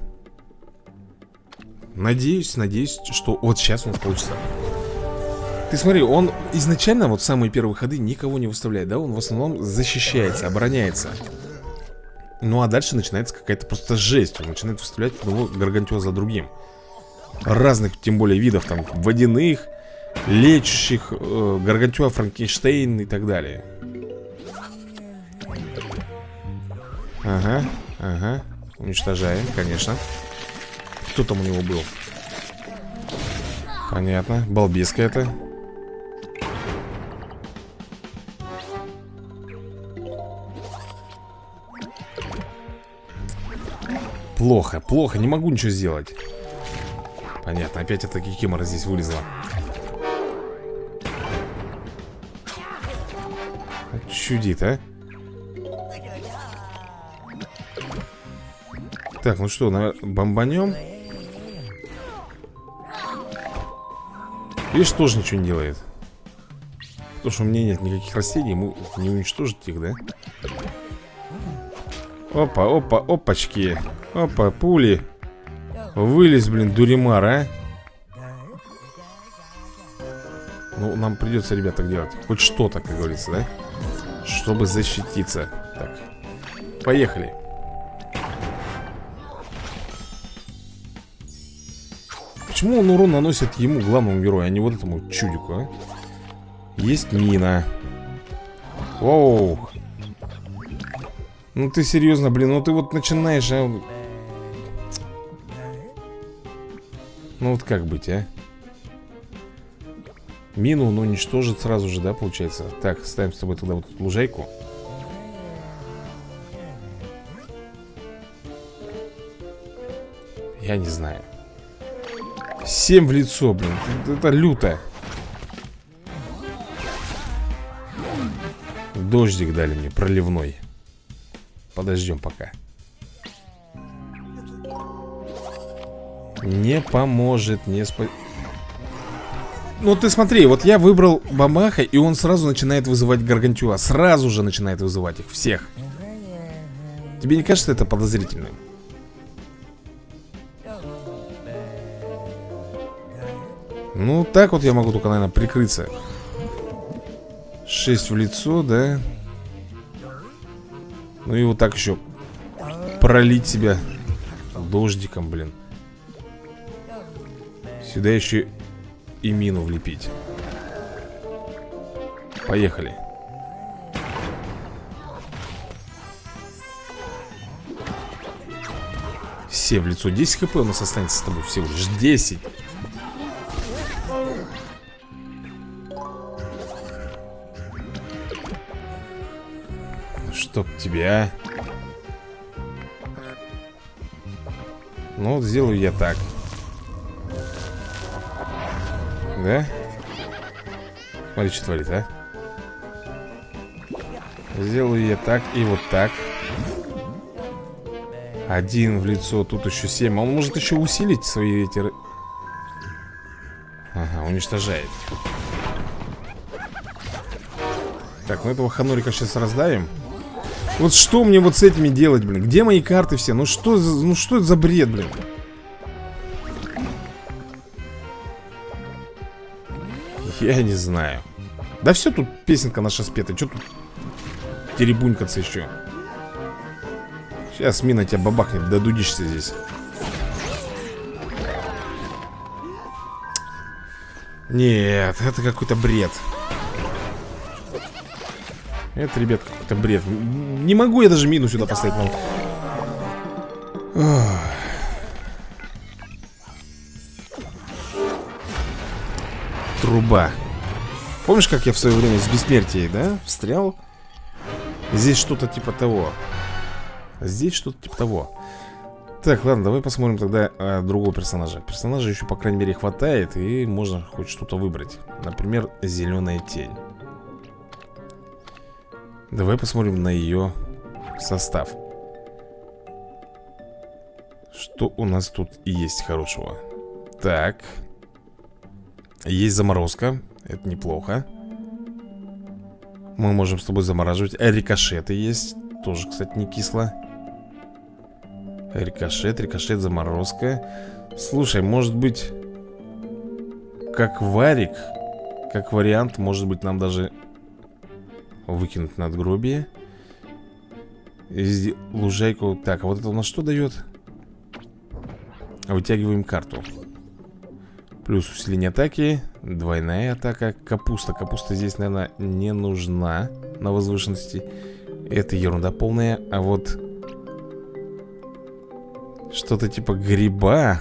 Надеюсь, надеюсь, что вот сейчас у нас получится. Ты смотри, он изначально, вот самые первые ходы никого не выставляет, да? Он в основном защищается, обороняется. Ну а дальше начинается какая-то просто жесть. Он начинает выставлять одного гаргантюа за другим. Разных, тем более, видов, там, водяных, лечащих, э, гаргантюа, Франкенштейн и так далее. Ага, ага. Уничтожаем, конечно. Кто там у него был? Понятно, балбеска это. Плохо, плохо, не могу ничего сделать. Понятно, опять эта кикимора здесь вылезла. Чудит, а? Так, ну что, бомбанем. Видишь, тоже ничего не делает. Потому что у меня нет никаких растений, ему не уничтожить их, да? Опа, опа, опачки. Опа, пули. Вылез, блин, дуримар, а? Ну, нам придется, ребята, делать хоть что-то, как говорится, да? Чтобы защититься. Так, поехали. Почему он урон наносит ему, главному герою, а не вот этому чудику, а? Есть мина. Оу. Ну ты серьезно, блин, ну ты вот начинаешь, а? Ну вот как быть, а? Мину он уничтожит сразу же, да, получается? Так, ставим с тобой тогда вот эту лужайку. Я не знаю. Семь в лицо, блин. Это люто. Дождик дали мне, проливной. Подождем пока. Не поможет, не спа... Ну ты смотри, вот я выбрал Бабаха, и он сразу начинает вызывать Гаргантюа. Сразу же начинает вызывать их, всех. Тебе не кажется это подозрительным? Ну так вот я могу только, наверное, прикрыться. Шесть в лицо, да. Ну и вот так еще пролить себя дождиком, блин. Сюда еще и мину влепить. Поехали. Все в лицо. десять хп у нас останется с тобой всего лишь. десять. Чтоб тебя. Ну вот сделаю я так. Да? Смотри, что творит, а. Сделаю я так и вот так. Один в лицо, тут еще семь. А он может еще усилить свои эти... Ага, уничтожает. Так, ну этого ханурика сейчас раздавим. Вот что мне вот с этими делать, блин? Где мои карты все? Ну что, за, ну что это за бред, блин? Я не знаю. Да все, тут песенка наша спета. Что тут теребунькаться еще? Сейчас мина тебя бабахнет, додудишься здесь. Нет, это какой-то бред. Это, ребят, какой-то бред. Не могу я даже мину сюда поставить. Но... Труба. Помнишь, как я в свое время с бессмертием, да, встрял? Здесь что-то типа того. Здесь что-то типа того. Так, ладно, давай посмотрим тогда а, другого персонажа. Персонажа еще, по крайней мере, хватает. И можно хоть что-то выбрать. Например, зеленая тень. Давай посмотрим на ее состав. Что у нас тут есть хорошего? Так. Есть заморозка. Это неплохо. Мы можем с тобой замораживать. Рикошеты есть. Тоже, кстати, не кисло. Рикошет, рикошет, заморозка. Слушай, может быть, как варик, как вариант, может быть, нам даже выкинуть надгробие. И лужайку. Так, а вот это у нас что дает? Вытягиваем карту. Плюс усиление атаки. Двойная атака. Капуста. Капуста здесь, наверное, не нужна на возвышенности. Это ерунда полная. А вот что-то типа гриба.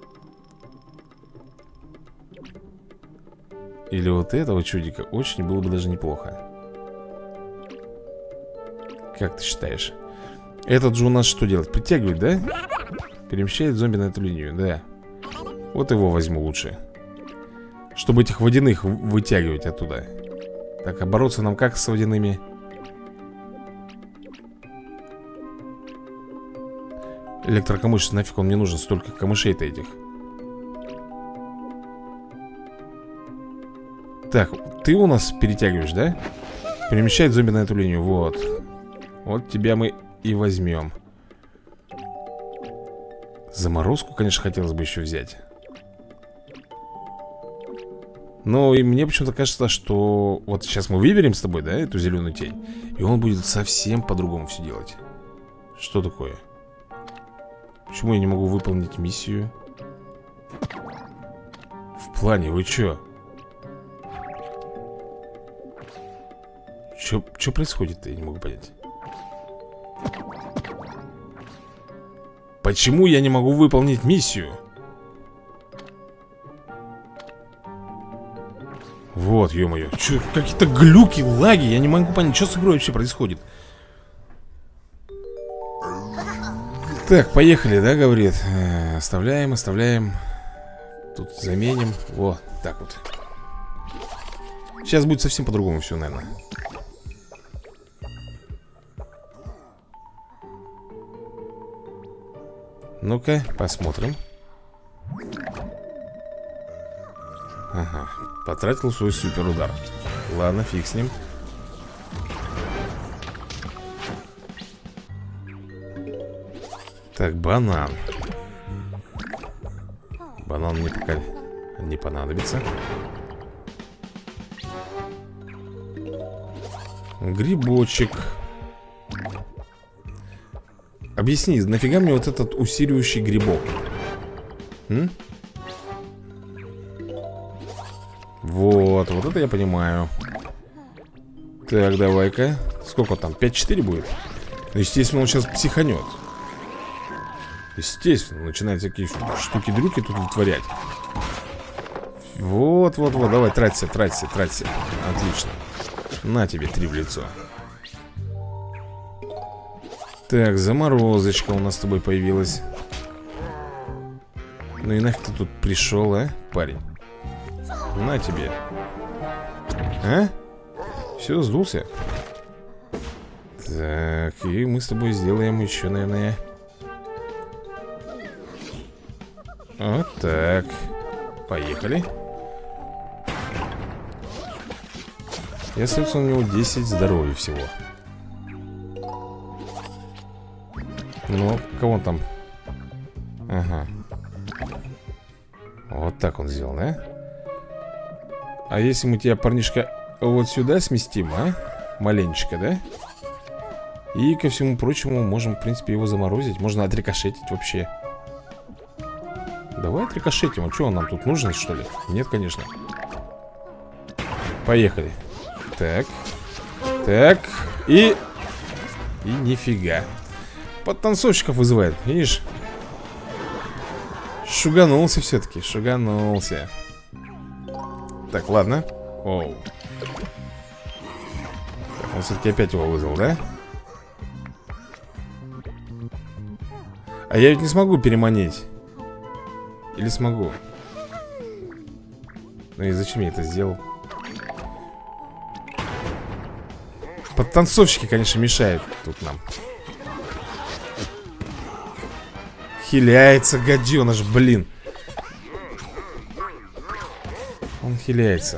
Или вот этого чудика очень было бы даже неплохо. Как ты считаешь? Этот же у нас что делать? Притягивает, да? Перемещает зомби на эту линию, да. Вот его возьму лучше. Чтобы этих водяных вытягивать оттуда. Так, а бороться нам как с водяными? Электрокамыш, нафиг он мне нужен? Столько камышей-то этих. Так, ты у нас перетягиваешь, да? Перемещает зомби на эту линию, вот. Вот тебя мы и возьмем. Заморозку, конечно, хотелось бы еще взять. Но и мне почему-то кажется, что вот сейчас мы выберем с тобой, да, эту зеленую тень, и он будет совсем по-другому все делать. Что такое? Почему я не могу выполнить миссию? В плане, вы чё? Чё, чё происходит-то, я не могу понять. Почему я не могу выполнить миссию? Вот, ё-моё, чё, какие-то глюки, лаги. Я не могу понять, что с игрой вообще происходит. Так, поехали, да, говорит. э, Оставляем, оставляем. Тут заменим. Во, так вот. Сейчас будет совсем по-другому все, наверное. Ну-ка, посмотрим. Ага, потратил свой супер удар. Ладно, фиг с ним. Так, банан. Банан мне пока не понадобится. Грибочек. Объясни, нафига мне вот этот усиливающий грибок? М? Вот, вот это я понимаю. Так, давай-ка. Сколько там? пять-четыре будет? Ну, естественно, он сейчас психанет. Естественно, начинает всякие штуки-дрюки тут вытворять. Вот, вот, вот, давай, траться, траться, траться. Отлично. На тебе три в лицо. Так, заморозочка у нас с тобой появилась. Ну и нафиг ты тут пришел, а, парень? На тебе. А? Все, сдулся? Так, и мы с тобой сделаем еще, наверное. Вот так. Поехали. И остается у него десять здоровья всего. Ну, кого он там? Ага. Вот так он сделал, да? А если мы тебя, парнишка, вот сюда сместим, а? Маленечко, да? И, ко всему прочему, можем, в принципе, его заморозить. Можно отрикошетить вообще. Давай отрикошетим. А что, он нам тут нужен, что ли? Нет, конечно. Поехали. Так. Так. И... И нифига. Подтанцовщиков вызывает, видишь? Шуганулся все-таки, шуганулся. Так, ладно. Оу. Так, он все-таки опять его вызвал, да? А я ведь не смогу переманить. Или смогу? Ну и зачем я это сделал? Подтанцовщики, конечно, мешают тут нам. Хиляется, гаденыш, блин. Он хиляется.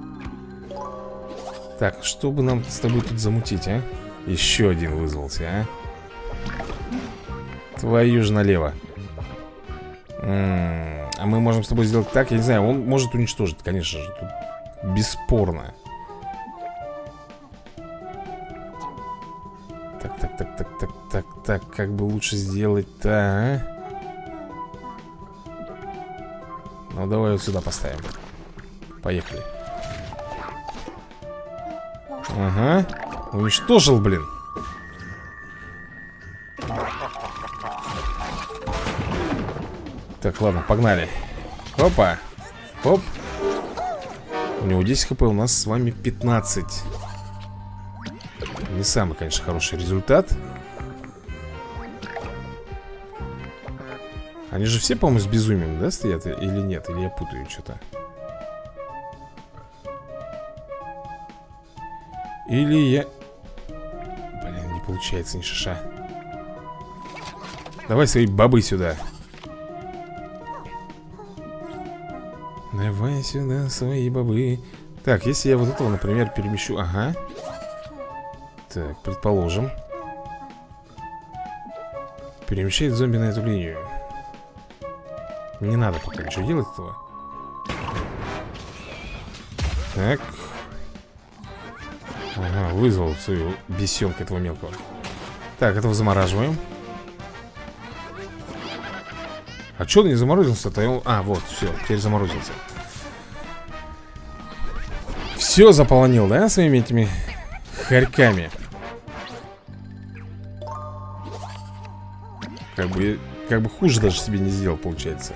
Так, что бы нам с тобой тут замутить, а? Еще один вызвался, а? Твою же налево. М-м, а мы можем с тобой сделать так, я не знаю. Он может уничтожить, конечно же. Тут бесспорно. Так, так, так, так, так, так, так. Как бы лучше сделать-то, а? Ну, давай вот сюда поставим. Поехали. Ага. Уничтожил, блин. Так, ладно, погнали. Опа. Оп. У него десять хп, у нас с вами пятнадцать. Не самый, конечно, хороший результат. Они же все, по-моему, с безумием, да, стоят? Или нет? Или я путаю что-то? Или я... Блин, не получается ни шиша. Давай свои бабы сюда. Давай сюда свои бабы. Так, если я вот этого, например, перемещу. Ага. Так, предположим. Перемещает зомби на эту линию. Не надо пока ничего делать этого. Так. Ага, вызвал свою бесенку этого мелкого. Так, этого замораживаем. А что он не заморозился-то? А, вот, все, теперь заморозился. Все заполонил, да, своими этими хорьками. Как бы, как бы хуже даже себе не сделал, получается.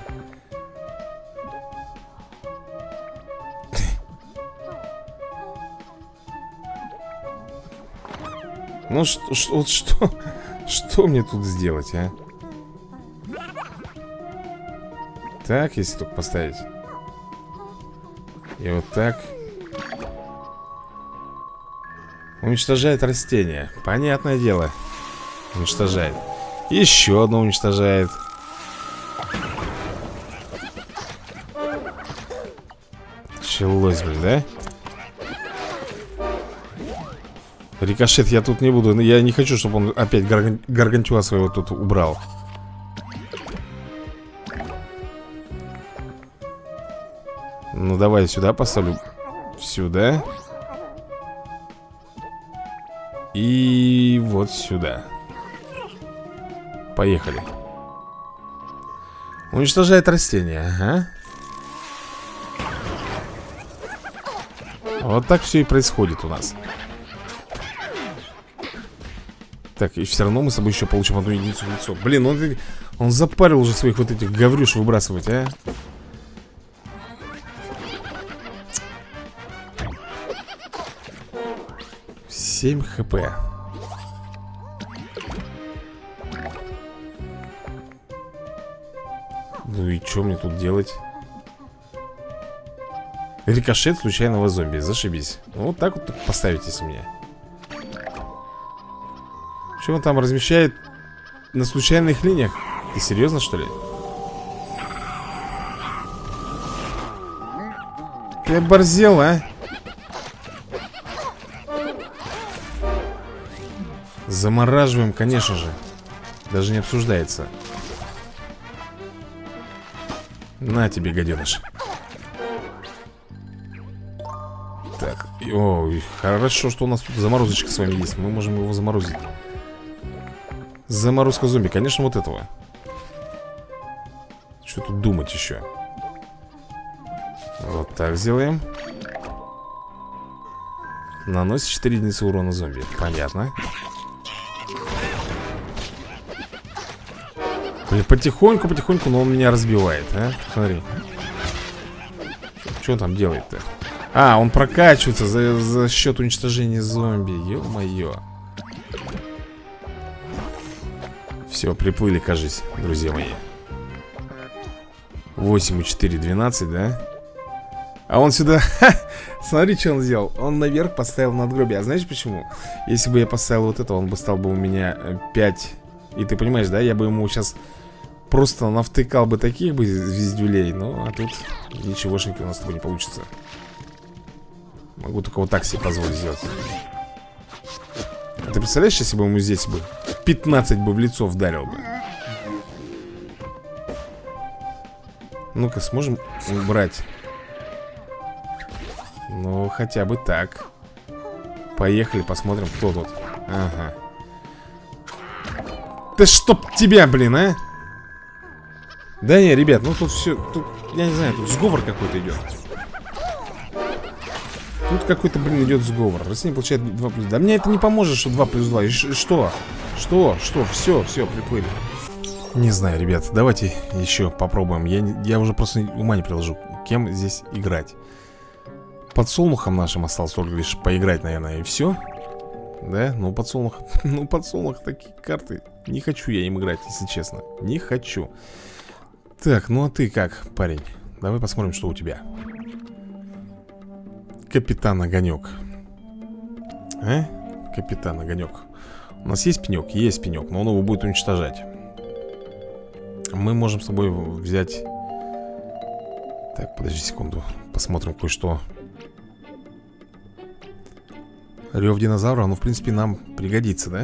Ну, что, что, вот что, что мне тут сделать, а? так, если только поставить. И вот так. Уничтожает растение. Понятное дело. Уничтожает. Еще одно уничтожает. Началось, блин, да? Рикошет я тут не буду. Я не хочу, чтобы он опять гарган... гаргантюа своего тут убрал. Ну давай сюда поставлю. Сюда. И вот сюда. Поехали. Уничтожает растения, ага. Вот так все и происходит у нас. Так, и все равно мы с собой еще получим одну единицу в лицо. Блин, он, он запарил уже своих вот этих гаврюш выбрасывать, а. семь хп. Ну и что мне тут делать? Рикошет случайного зомби, зашибись. Ну, вот так вот поставить, если мне. Что он там размещает на случайных линиях? Ты серьезно, что ли? Ты оборзел, а? Замораживаем, конечно же. Даже не обсуждается. На тебе, гаденыш. Так, ой, хорошо, что у нас тут заморозочка с вами есть. Мы можем его заморозить. Заморозка зомби, конечно, вот этого. Что тут думать еще? Вот так сделаем. Наносит четыре единицы урона зомби. Понятно. Блин, потихоньку, потихоньку, но он меня разбивает, а? Смотри. Что он там делает-то? А, он прокачивается за, за счет уничтожения зомби. Ё-моё. Все, приплыли, кажись, друзья мои. восемь и четыре, двенадцать, да? А он сюда... Ха, смотри, что он сделал. Он наверх поставил надгробие. А знаешь почему? Если бы я поставил вот это, он бы стал бы у меня пять. И ты понимаешь, да? Я бы ему сейчас просто навтыкал бы таких бы звездюлей. Ну, а тут ничегошеньки у нас с тобой не получится. Могу только вот так себе позволить сделать. А ты представляешь, если бы ему здесь бы пятнадцать бы в лицо вдарил бы? Ну-ка, сможем убрать? Ну, хотя бы так. Поехали, посмотрим, кто тут. Ага. Да чтоб тебя, блин, а? Да не, ребят, ну тут все, тут, я не знаю, тут сговор какой-то идет. Тут какой-то, блин, идет сговор. Растение получает два плюс два. Да мне это не поможет, что два плюс два. И что? Что? Что? Все, все, приплыли. Не знаю, ребят, давайте еще попробуем. Я, я уже просто ума не приложу, кем здесь играть. Подсолнухом нашим осталось только лишь поиграть, наверное, и все. Да, ну подсолнух. Ну подсолнух, такие карты. Не хочу я им играть, если честно. Не хочу. Так, ну а ты как, парень? Давай посмотрим, что у тебя. Капитан Огонек. А? Капитан Огонек. У нас есть пенек? Есть пенек, но он его будет уничтожать. Мы можем с тобой взять. Так, подожди секунду. Посмотрим кое-что. Рев динозавра, ну в принципе нам пригодится, да?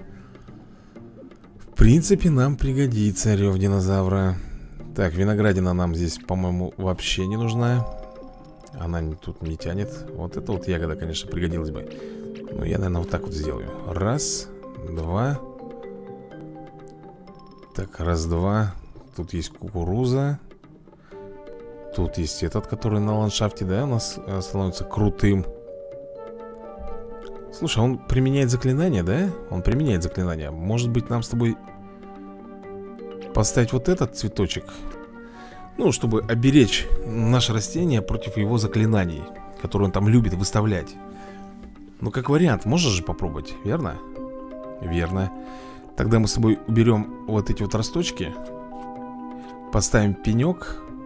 В принципе нам пригодится рев динозавра. Так, виноградина нам здесь, по-моему, вообще не нужна. Она тут не тянет. Вот эта вот ягода, конечно, пригодилась бы. Но я, наверное, вот так вот сделаю. Раз, два. Так, раз, два. Тут есть кукуруза. Тут есть этот, который на ландшафте, да, у нас становится крутым. Слушай, он применяет заклинание, да? Он применяет заклинание. Может быть, нам с тобой поставить вот этот цветочек? Ну, чтобы оберечь наше растение против его заклинаний, которые он там любит выставлять. Ну, как вариант, можешь же попробовать, верно? Верно. Тогда мы с тобой уберем вот эти вот росточки. Поставим пенек.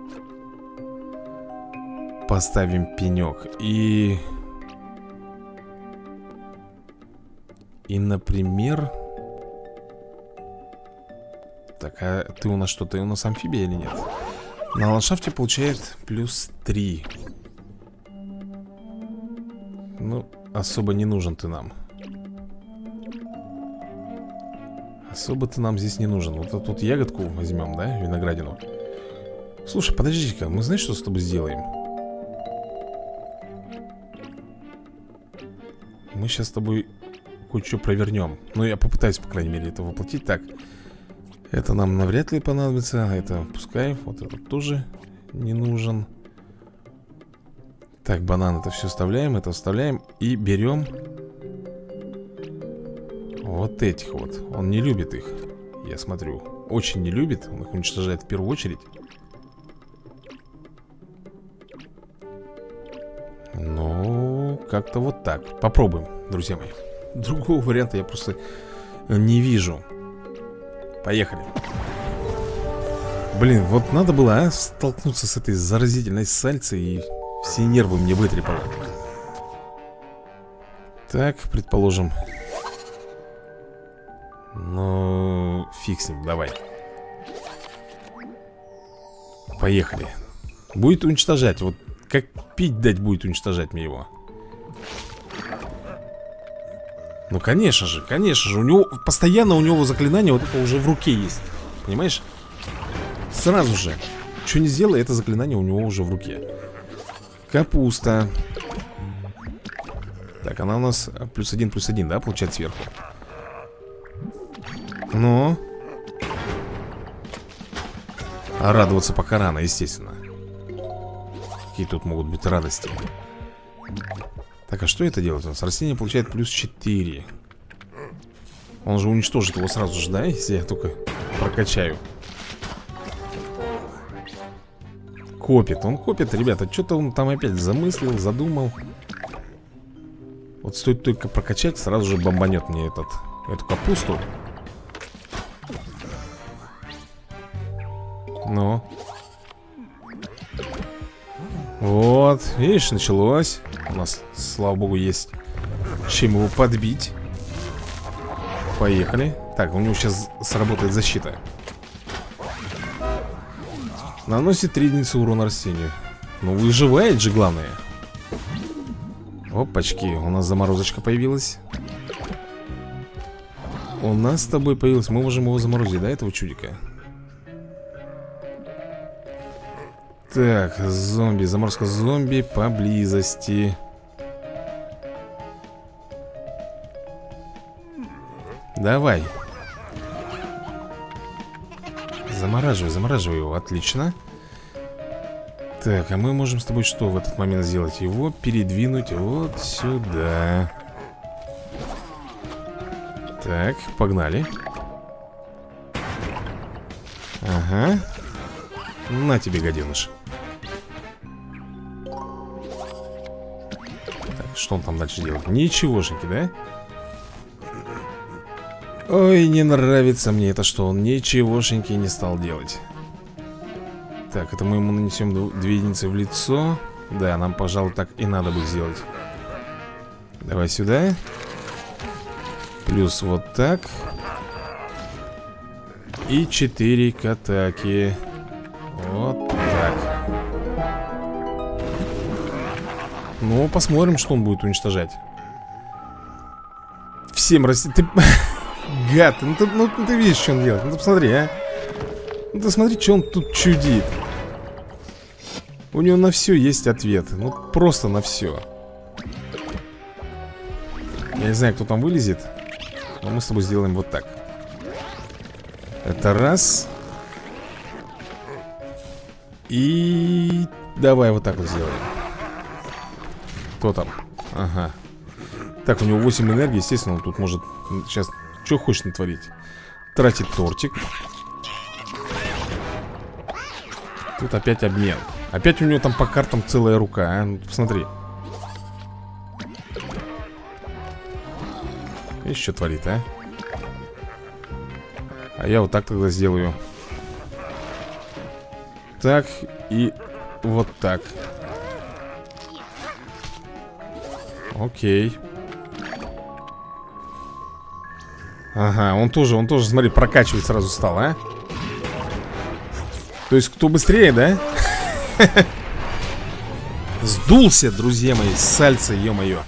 поставим пенек. И... И, например... Так, а ты у нас что? Ты у нас амфибия или нет? На ландшафте получает плюс три. Ну, особо не нужен ты нам. Особо ты нам здесь не нужен. Вот эту вот ягодку возьмем, да? Виноградину. Слушай, подожди-ка, мы знаешь, что с тобой сделаем? Мы сейчас с тобой кое-что провернем. Ну, я попытаюсь, по крайней мере, это воплотить. Так, это нам навряд ли понадобится. Это пускай, вот этот тоже не нужен. Так, банан это все вставляем, это вставляем. И берем вот этих вот. Он не любит их, я смотрю. Очень не любит, он их уничтожает в первую очередь. Ну, как-то вот так. Попробуем, друзья мои. Другого варианта я просто не вижу. Поехали. Блин, вот надо было, а, столкнуться с этой заразительной сальцей, и все нервы мне вытрепало. Так, предположим. Ну, фиг с ним, давай. Поехали. Будет уничтожать, вот как пить дать будет уничтожать мне его. Ну, конечно же, конечно же. У него, постоянно у него заклинание вот это уже в руке есть. Понимаешь? Сразу же. Что не сделай, это заклинание у него уже в руке. Капуста. Так, она у нас плюс один, плюс один, да, получается сверху. Ну. А радоваться пока рано, естественно. Какие тут могут быть радости. Так, а что это делает у нас? Растение получает плюс четыре. Он же уничтожит его сразу же, да? Если я только прокачаю. Копит, он копит, ребята. Что-то он там опять замыслил, задумал. Вот стоит только прокачать, сразу же бомбанет мне этот, эту капусту. Ну. Вот, видишь, началось. У нас, слава богу, есть чем его подбить. Поехали. Так, у него сейчас сработает защита. Наносит три единицы урона растению. Ну, выживает же, главное. Опачки, у нас заморозочка появилась. У нас с тобой появилась. Мы можем его заморозить, да, этого чудика? Так, зомби, заморозка зомби поблизости. Давай. Замораживай, замораживай его, отлично. Так, а мы можем с тобой что в этот момент сделать? Его передвинуть вот сюда. Так, погнали. Ага. На тебе, гаденыш. Так, что он там дальше делает? Ничегошеньки, да? Ой, не нравится мне это, что он ничегошеньки не стал делать. Так, это мы ему нанесем две единицы в лицо. Да, нам, пожалуй, так и надо будет сделать. Давай сюда. Плюс вот так. И четыре к атаке. Вот так. Ну, посмотрим, что он будет уничтожать. Всем расти... Ты... Гад, ну ты, ну ты видишь, что он делает. Ну ты посмотри, а. Ну ты смотри, что он тут чудит. У него на все есть ответ. Ну просто на все. Я не знаю, кто там вылезет. Но мы с тобой сделаем вот так. Это раз. И давай вот так вот сделаем. Кто там? Ага. Так, у него восемь энергии, естественно, он тут может сейчас что хочет натворить. Тратит тортик. Тут опять обмен. Опять у него там по картам целая рука, а? Ну, посмотри. И что творит, а? А я вот так тогда сделаю. Так, и вот так. Окей. Ага, он тоже, он тоже, смотри, прокачивать сразу стал, а? То есть, кто быстрее, да? Сдулся, друзья мои, сальца, ё-моё.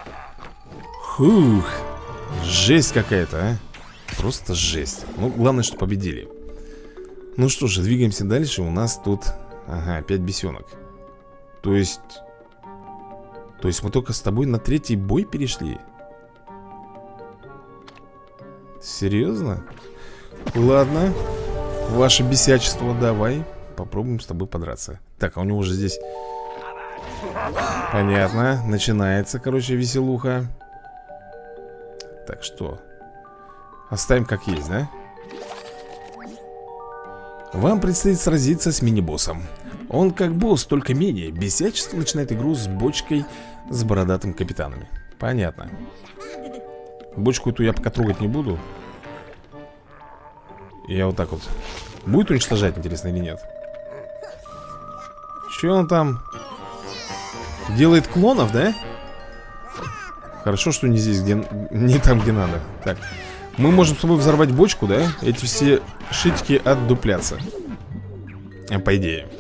Фух. Жесть какая-то, а. Просто жесть. Ну, главное, что победили. Ну что же, двигаемся дальше. У нас тут, ага, опять бесенок. То есть... То есть мы только с тобой на третий бой перешли? Серьезно? Ладно. Ваше бесячество, давай попробуем с тобой подраться. Так, а у него уже здесь... Понятно. Начинается, короче, веселуха. Так, что? Оставим как есть, да? Вам предстоит сразиться с мини-боссом. Он как босс, только менее. Бесячество начинает игру с бочкой с бородатым капитанами. Понятно. Бочку эту я пока трогать не буду. Я вот так вот. Будет уничтожать, интересно, или нет? Че он там? Делает клонов, да? Хорошо, что не здесь, где... Не там, где надо. Так. Мы можем с тобой взорвать бочку, да? Эти все шитики отдуплятся. По идее.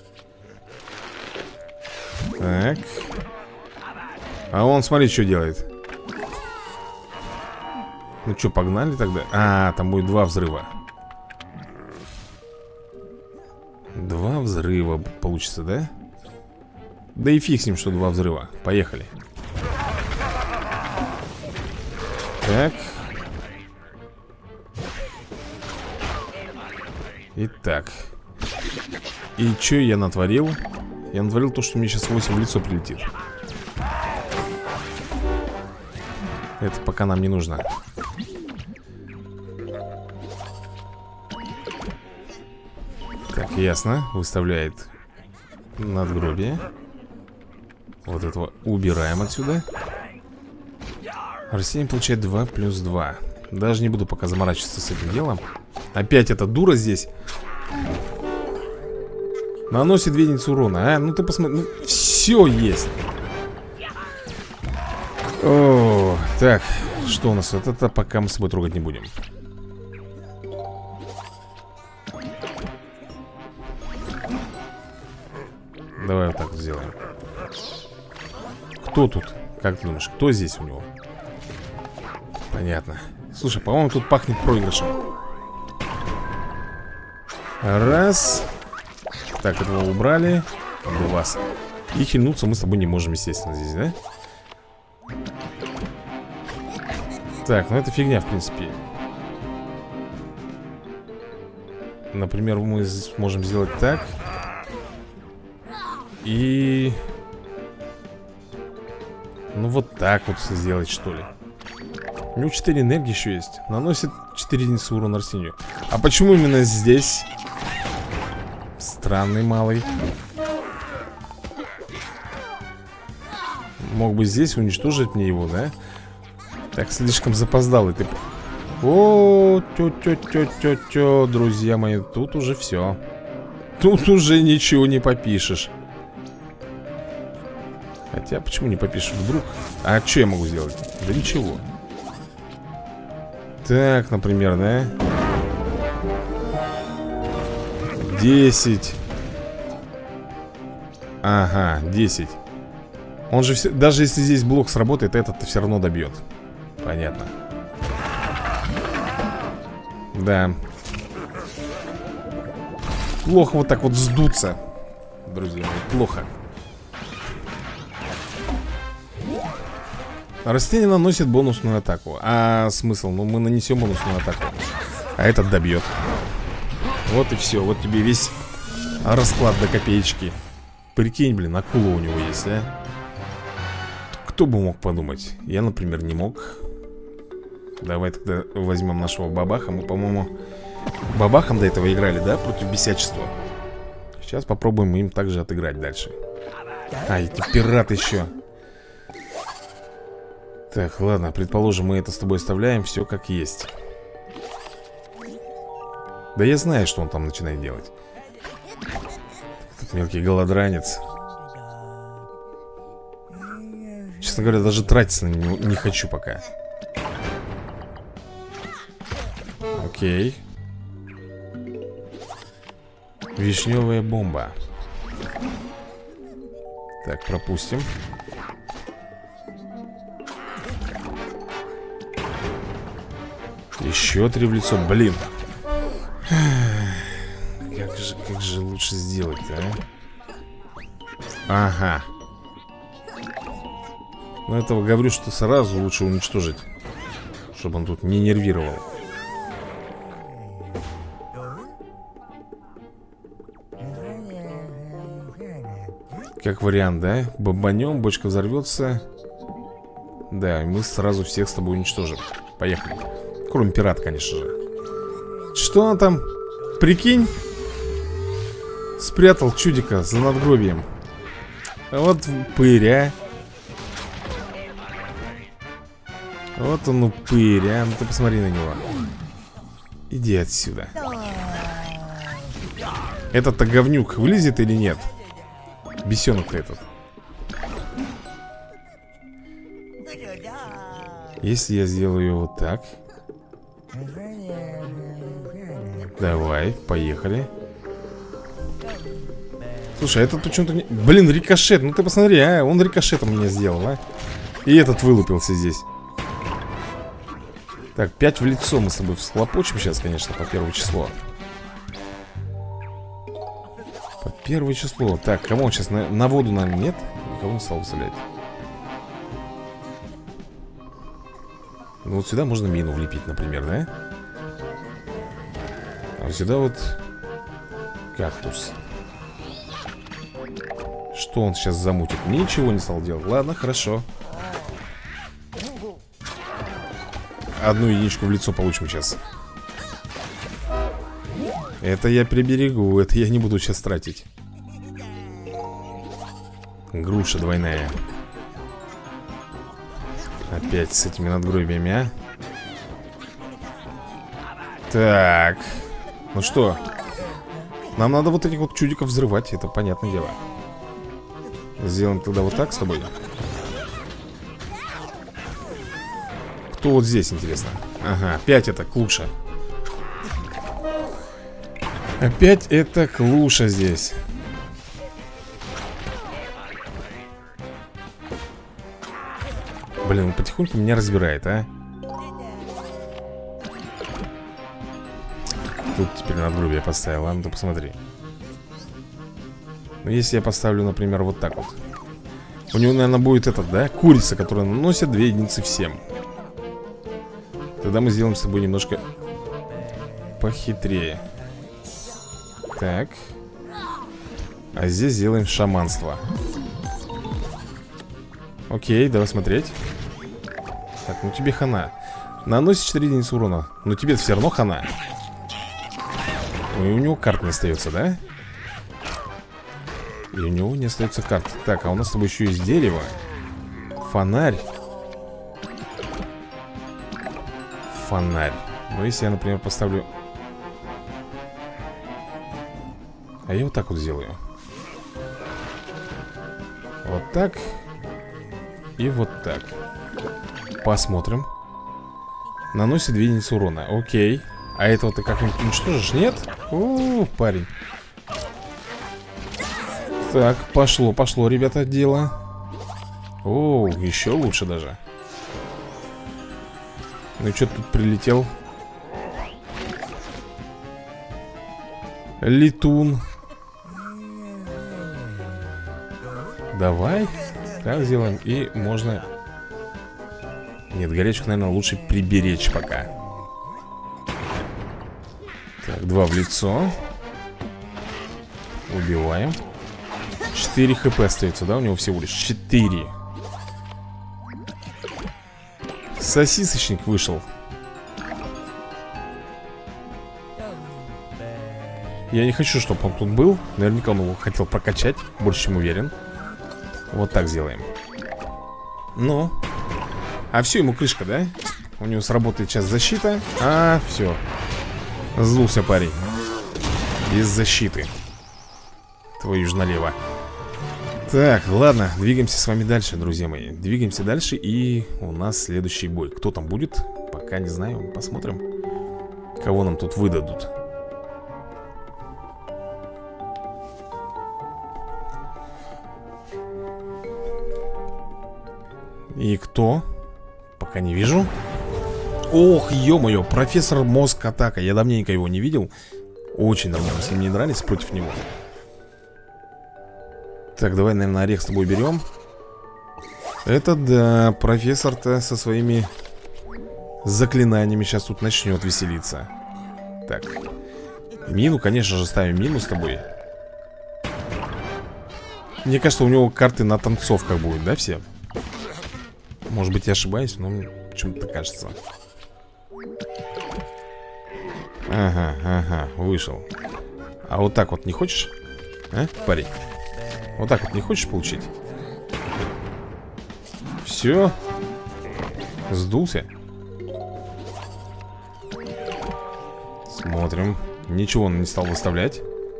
Так. А он, смотри, что делает. Ну что, погнали тогда? А, там будет два взрыва. Два взрыва получится, да? Да и фиг с ним, что два взрыва. Поехали. Так. Итак. И что я натворил? Я натворил то, что мне сейчас восемь в лицо прилетит. Это пока нам не нужно. Так, ясно. Выставляет надгробие. Вот этого убираем отсюда. Растение получает два плюс два. Даже не буду пока заморачиваться с этим делом. Опять эта дура здесь наносит две единицы урона. А, ну ты посмотри, ну, все есть. О, так, что у нас? Вот это пока мы с собой трогать не будем. Давай вот так вот сделаем. Кто тут? Как ты думаешь, кто здесь у него? Понятно. Слушай, по-моему, тут пахнет проигрышем. Раз. Так, этого убрали. Два. И хильнуться мы с тобой не можем, естественно, здесь, да? Так, ну это фигня, в принципе. Например, мы можем сделать так. И... Ну вот так вот сделать, что ли. У него четыре энергии еще есть. Наносит четыре единицы урона растению. А почему именно здесь? Странный малый. Мог бы здесь уничтожить мне его, да? Так, слишком запоздалый ты. О, тё-тё-тё-тё-тё, друзья мои, тут уже все. Тут уже ничего не попишешь. Хотя, почему не попишешь вдруг? А что я могу сделать? Да ничего. Так, например, да? Десять. Ага, десять. Он же все... Даже если здесь блок сработает, этот-то все равно добьет. Понятно. Да. Плохо вот так вот сдуться, друзья мои, плохо. Растение наносит бонусную атаку. А смысл? Ну мы нанесем бонусную атаку, а этот добьет. Вот и все, вот тебе весь расклад до копеечки. Прикинь, блин, акула у него есть, а? Кто бы мог подумать? Я, например, не мог. Давай тогда возьмем нашего бабаха. Мы, по-моему, бабахом до этого играли, да? Против бесячества. Сейчас попробуем им также отыграть дальше. А, эти пираты еще. Так, ладно, предположим, мы это с тобой оставляем. Все как есть. Да я знаю, что он там начинает делать. Тут мелкий голодранец. Честно говоря, даже тратиться на него не хочу пока. Окей. Вишневая бомба. Так, пропустим. Еще три в лицо, блин. Как же, как же лучше сделать-то, а? Ага. Ну, этого говорю, что сразу лучше уничтожить, чтобы он тут не нервировал. Как вариант, да? Бомбанем, бочка взорвется. Да, и мы сразу всех с тобой уничтожим. Поехали. Кроме пират, конечно же. Что он там? Прикинь, спрятал чудика за надгробием. Вот пыря. Вот он упырь, а. Ну ты посмотри на него. Иди отсюда. Этот-то говнюк вылезет или нет? Бесенок-то этот. Если я сделаю его вот так. Давай, поехали. Слушай, этот почему-то не... Блин, рикошет, ну ты посмотри, а. Он рикошетом меня сделал, а. И этот вылупился здесь. Так, пять в лицо мы с тобой всхлопочем сейчас, конечно, по первое число. По первое число. Так, кому он сейчас на, на воду, наверное, нет? Никого не стал выставлять. Ну вот сюда можно мину влепить, например, да? А вот сюда вот кактус. Что он сейчас замутит? Ничего не стал делать. Ладно, хорошо. Одну единичку в лицо получим сейчас. Это я приберегу. Это я не буду сейчас тратить. Груша двойная. Опять с этими надгробиями, а? Так. Ну что? Нам надо вот этих вот чудиков взрывать. Это понятное дело. Сделаем тогда вот так с тобой. Кто вот здесь, интересно? Ага, опять это Клуша. Опять это Клуша здесь. Блин, он потихоньку меня разбирает, а. Тут теперь надгробие поставил, ладно, ты посмотри. Ну, если я поставлю, например, вот так вот. У него, наверное, будет этот, да? Курица, которая наносит две единицы всем. Тогда мы сделаем с тобой немножко похитрее. Так. А здесь сделаем шаманство. Окей, давай смотреть. Так, ну тебе хана. Наносит четыре единицы урона. Но тебе все равно хана. И у него карт не остается, да? И у него не остается карт. Так, а у нас с тобой еще есть дерево. Фонарь. Фонарь. Ну, если я, например, поставлю... А я вот так вот сделаю. Вот так. И вот так. Посмотрим. Наносит две единицы урона. Окей. А этого ты как-нибудь уничтожишь? Нет? У-у-у, парень. Так, пошло, пошло, ребята, дело. О, еще лучше даже. Ну и что тут прилетел? Летун. Давай. Так сделаем. И можно... Нет, горячих, наверное, лучше приберечь пока. Так, два в лицо. Убиваем. четыре хп остается, да? У него всего лишь четыре. Сосисочник вышел. Я не хочу, чтобы он тут был. Наверняка он его хотел прокачать. Больше, чем уверен. Вот так сделаем. Ну. А все, ему крышка, да? У него сработает сейчас защита. А, все. Сдулся парень. Без защиты. Твою ж налево. Так, ладно, двигаемся с вами дальше, друзья мои. Двигаемся дальше, и у нас следующий бой. Кто там будет? Пока не знаю, посмотрим. Кого нам тут выдадут. И кто? Пока не вижу. Ох, ё-моё, профессор Мозг Атака. Я давненько его не видел. Очень давно мы с ним не дрались против него. Так, давай, наверное, орех с тобой берем. Это да, профессор-то со своими заклинаниями сейчас тут начнет веселиться. Так, мину, конечно же, ставим мину с тобой. Мне кажется, у него карты на танцовках будут, да, все? Может быть, я ошибаюсь, но мне почему-то кажется. Ага, ага, вышел. А вот так вот не хочешь? А, парень? Вот так вот не хочешь получить? Все. Сдулся. Смотрим. Ничего он не стал выставлять.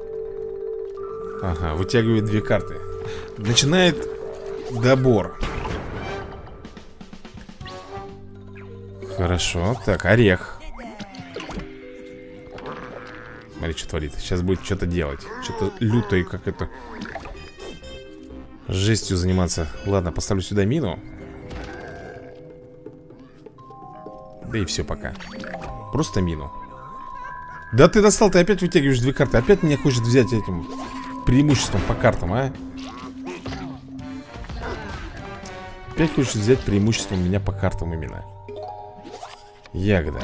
Ага, вытягивает две карты. Начинает добор. Хорошо, так, орех. Смотри, что творит. Сейчас будет что-то делать. Что-то лютое, как это... жестью заниматься. Ладно, поставлю сюда мину. Да и все пока. Просто мину. Да ты достал, ты опять вытягиваешь две карты. Опять меня хочет взять этим преимуществом по картам, а? Опять хочешь взять преимуществом меня по картам именно. Ягода.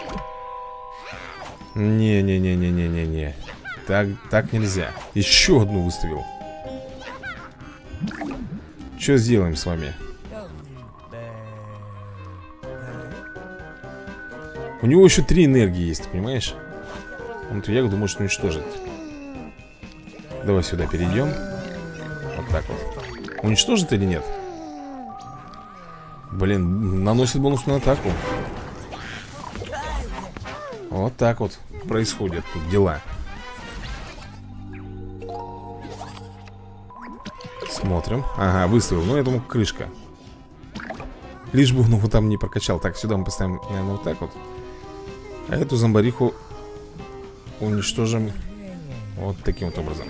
Не-не-не-не-не-не-не. Так, так нельзя. Еще одну выставил. Что сделаем с вами? У него еще три энергии есть, понимаешь? Он эту ягоду может уничтожить. Давай сюда перейдем. Вот так вот. Уничтожит или нет? Блин, наносит бонусную атаку. Вот так вот происходят тут дела. Смотрим. Ага, выставил. Ну, я думаю, крышка. Лишь бы он его там не прокачал. Так, сюда мы поставим, наверное, вот так вот. А эту зомбариху уничтожим вот таким вот образом.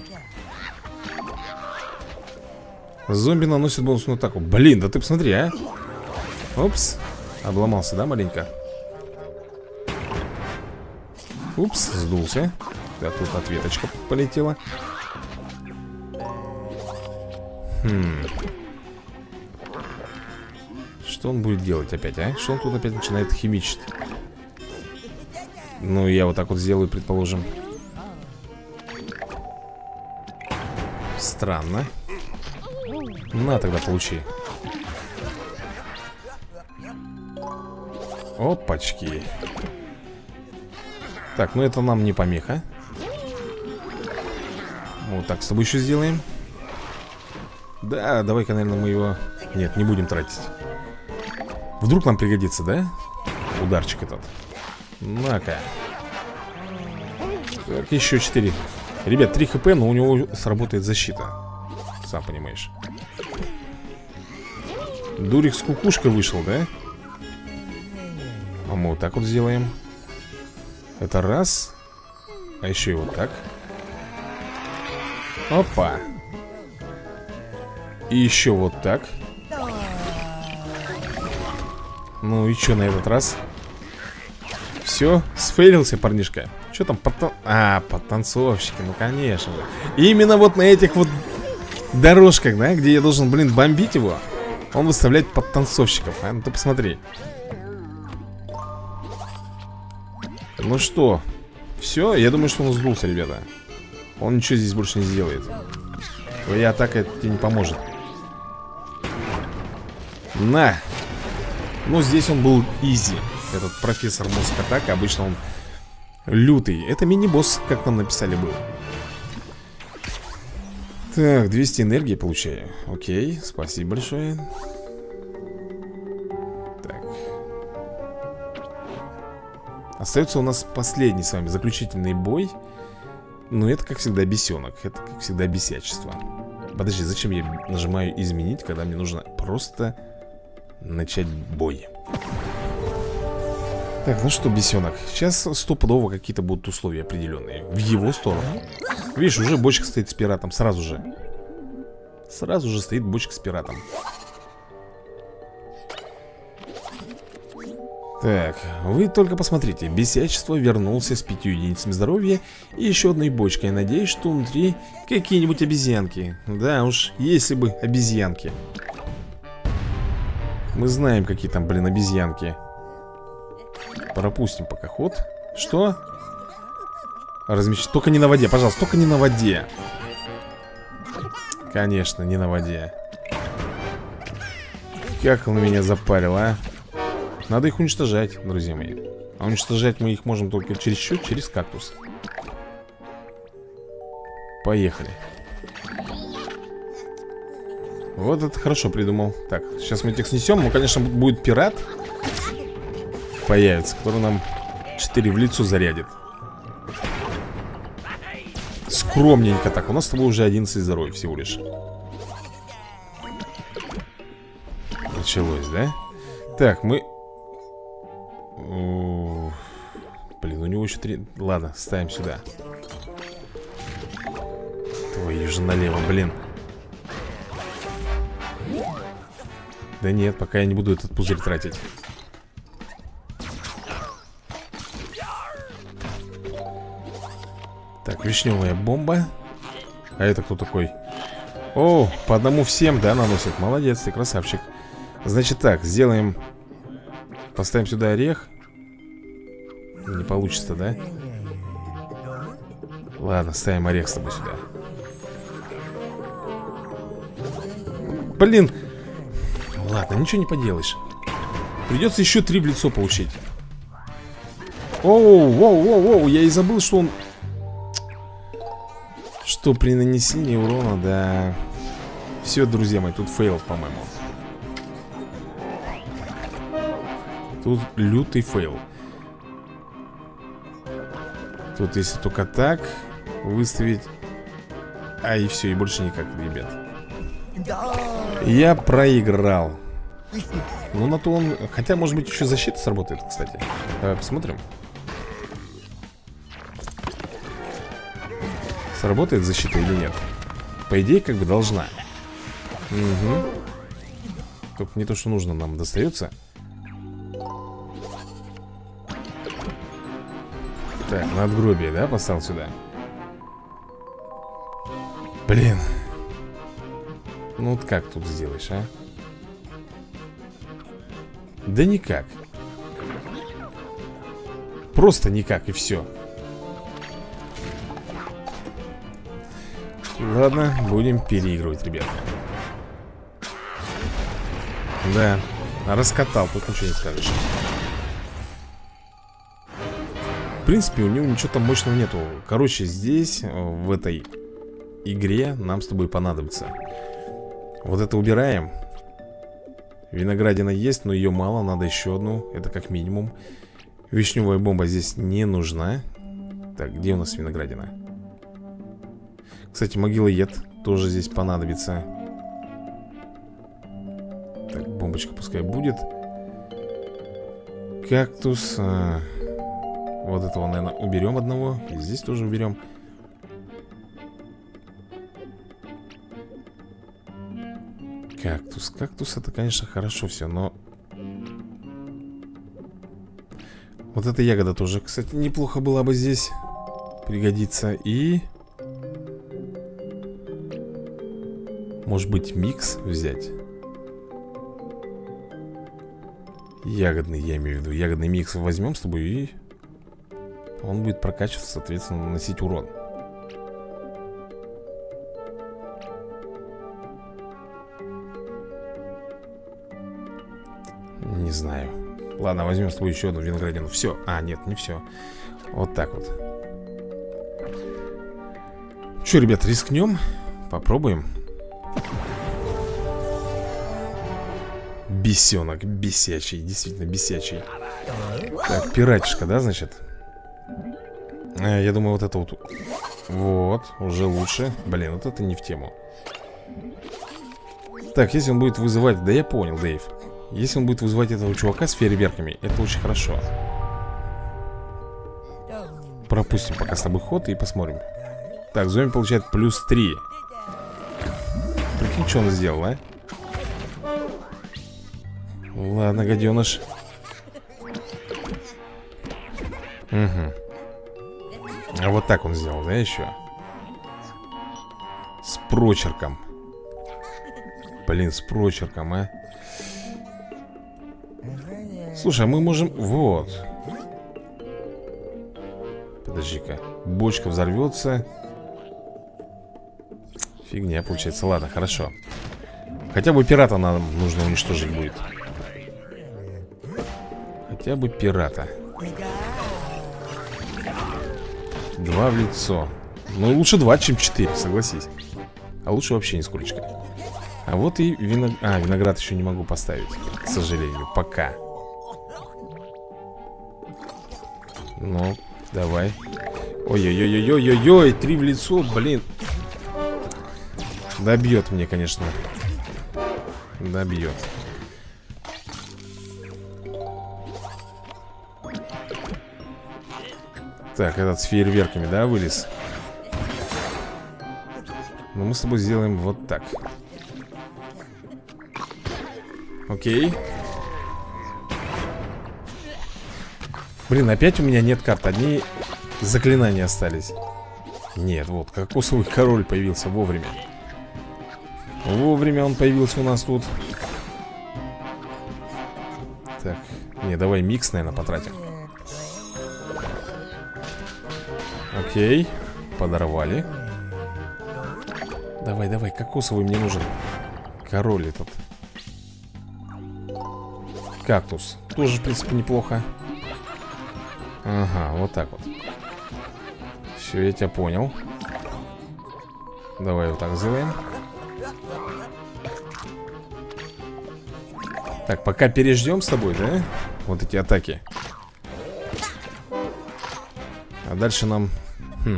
Зомби наносит бонусную атаку. Блин, да ты посмотри, а. Опс. Обломался, да, маленько? Упс, сдулся. Так, тут ответочка полетела. Хм. Что он будет делать опять, а? Что он тут опять начинает химичить? Ну, я вот так вот сделаю, предположим. Странно. На, тогда получи. Опачки. Так, ну это нам не помеха. Вот так с тобой еще сделаем. Да, давай-ка, наверное, мы его... Нет, не будем тратить. Вдруг нам пригодится, да? Ударчик этот. На-ка. Так, еще четыре. Ребят, три хп, но у него сработает защита. Сам понимаешь. Дурик с кукушкой вышел, да? А мы вот так вот сделаем. Это раз. А еще и вот так. Опа. И еще вот так. Ну и что на этот раз? Все, сфейлился парнишка. Что там, подтан... А, подтанцовщики, ну конечно же. И именно вот на этих вот дорожках, да, где я должен, блин, бомбить его, он выставляет подтанцовщиков, а? Ну ты посмотри. Ну что, все, я думаю, что он сдулся, ребята. Он ничего здесь больше не сделает. Твоя атака тебе не поможет. На. Ну, здесь он был изи. Этот профессор Мозг Атака. Обычно он лютый. Это мини-босс, как нам написали, был. Так, двести энергии получаю. Окей, спасибо большое. Так. Остается у нас последний с вами заключительный бой. Но это, как всегда, бесенок. Это, как всегда, бесячество. Подожди, зачем я нажимаю изменить, когда мне нужно просто начать бой? Так, ну что, бесенок, сейчас стопудово какие-то будут условия определенные в его сторону. Видишь, уже бочка стоит с пиратом, сразу же. Сразу же стоит бочка с пиратом. Так, вы только посмотрите. Бесячество вернулся с пятью единицами здоровья и еще одной бочкой. Надеюсь, что внутри какие-нибудь обезьянки. Да уж, если бы обезьянки. Мы знаем, какие там, блин, обезьянки. Пропустим пока ход. Что? Размещать. Только не на воде, пожалуйста, только не на воде. Конечно, не на воде. Как он меня запарил, а? Надо их уничтожать, друзья мои. А уничтожать мы их можем только через счет, через кактус. Поехали. Вот это хорошо придумал. Так, сейчас мы этих снесем. Ну, конечно, будет пират появится, который нам четыре в лицо зарядит. Скромненько так. У нас с тобой уже одиннадцать здоровья всего лишь. Началось, да? Так, мы... О, блин, у него еще три... Ладно, ставим сюда. Твою же налево, блин. Да нет, пока я не буду этот пузырь тратить. Так, вишневая бомба. А это кто такой? О, по одному всем, да, наносит. Молодец, ты красавчик. Значит так, сделаем. Поставим сюда орех. Не получится, да? Ладно, ставим орех с тобой сюда. Блин. Ладно, ничего не поделаешь. Придется еще три в лицо получить. Оу, воу, воу, воу. Я и забыл, что он... Что при нанесении урона, да. Все, друзья мои, тут фейл, по-моему. Тут лютый фейл. Тут если только так выставить. А и все, и больше никак, ребят. Я проиграл. Ну на то он... Хотя может быть еще защита сработает, кстати. Давай посмотрим. Сработает защита или нет? По идее как бы должна. Угу. Только не то, что нужно нам достается. Так, надгробие, да, поставил сюда. Блин. Ну вот как тут сделаешь, а? Да никак. Просто никак и все. Ладно, будем переигрывать, ребята. Да, раскатал, тут ничего не скажешь. В принципе, у него ничего там мощного нету. Короче, здесь, в этой игре, нам с тобой понадобится. Вот это убираем. Виноградина есть, но ее мало, надо еще одну. Это как минимум. Вишневая бомба здесь не нужна. Так, где у нас виноградина? Кстати, могилоед тоже здесь понадобится. Так, бомбочка пускай будет. Кактус. а, Вот этого, наверное, уберем одного. И здесь тоже уберем. Кактус, кактус это, конечно, хорошо все, но... Вот эта ягода тоже, кстати, неплохо была бы здесь. Пригодится. И... Может быть, микс взять? Ягодный, я имею в виду. Ягодный микс возьмем с тобой и... Он будет прокачиваться, соответственно, наносить урон. Не знаю. Ладно, возьмем с тобой еще одну виноградину. Все. А, нет, не все. Вот так вот. Че, ребят, рискнем? Попробуем. Бесенок, бесячий. Действительно бесячий. Так, пиратишка, да, значит? а, Я думаю, вот это вот. Вот, уже лучше. Блин, вот это не в тему. Так, если он будет вызывать... Да я понял, Дэйв. Если он будет вызывать этого чувака с фейерверками, это очень хорошо. Пропустим пока с тобой ход и посмотрим. Так, зомби получает плюс три. Прикинь, что он сделал, а? Ладно, гаденыш. Угу. А вот так он сделал, да, еще? С прочерком. Блин, с прочерком, а? Слушай, а мы можем... Вот. Подожди-ка. Бочка взорвется. Фигня получается. Ладно, хорошо. Хотя бы пирата нам нужно уничтожить будет. Хотя бы пирата. Два в лицо. Ну, лучше два, чем четыре, согласись. А лучше вообще нисколько. А вот и виног... А, виноград еще не могу поставить, к сожалению, пока. Ну, давай. Ой-ой-ой-ой-ой-ой, три в лицо, блин. Добьет мне, конечно. Добьет. Так, этот с фейерверками, да, вылез? Но мы с тобой сделаем вот так. Окей. Блин, опять у меня нет карт. Одни заклинания остались. Нет, вот, кокосовый король появился вовремя. Вовремя он появился у нас тут. Так, не, давай микс, наверное, потратим. Окей, подорвали. Давай, давай, кокосовый мне нужен. Король этот. Кактус. Тоже, в принципе, неплохо. Ага, вот так вот. Все, я тебя понял. Давай вот так сделаем. Так, пока переждем с тобой, да? Вот эти атаки. А дальше нам... Хм.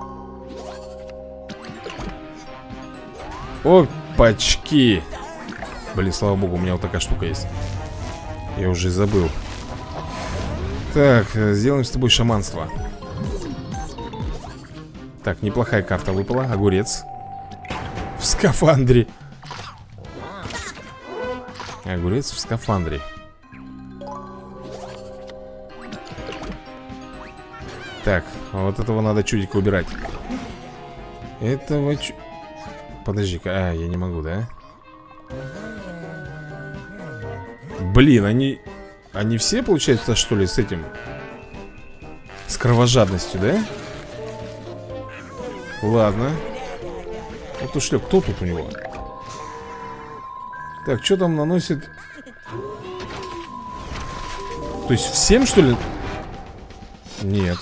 Опачки. Блин, слава богу, у меня вот такая штука есть. Я уже забыл. Так, сделаем с тобой шаманство. Так, неплохая карта выпала. Огурец. В скафандре. Огурец в скафандре. Так, вот этого надо чудика убирать. Этого чу... Подожди-ка, а, я не могу, да? Блин, они... Они все, получается, что ли, с этим? С кровожадностью, да? Ладно. Вот ушли, кто тут у него? Так, что там наносит? То есть всем, что ли? Нет.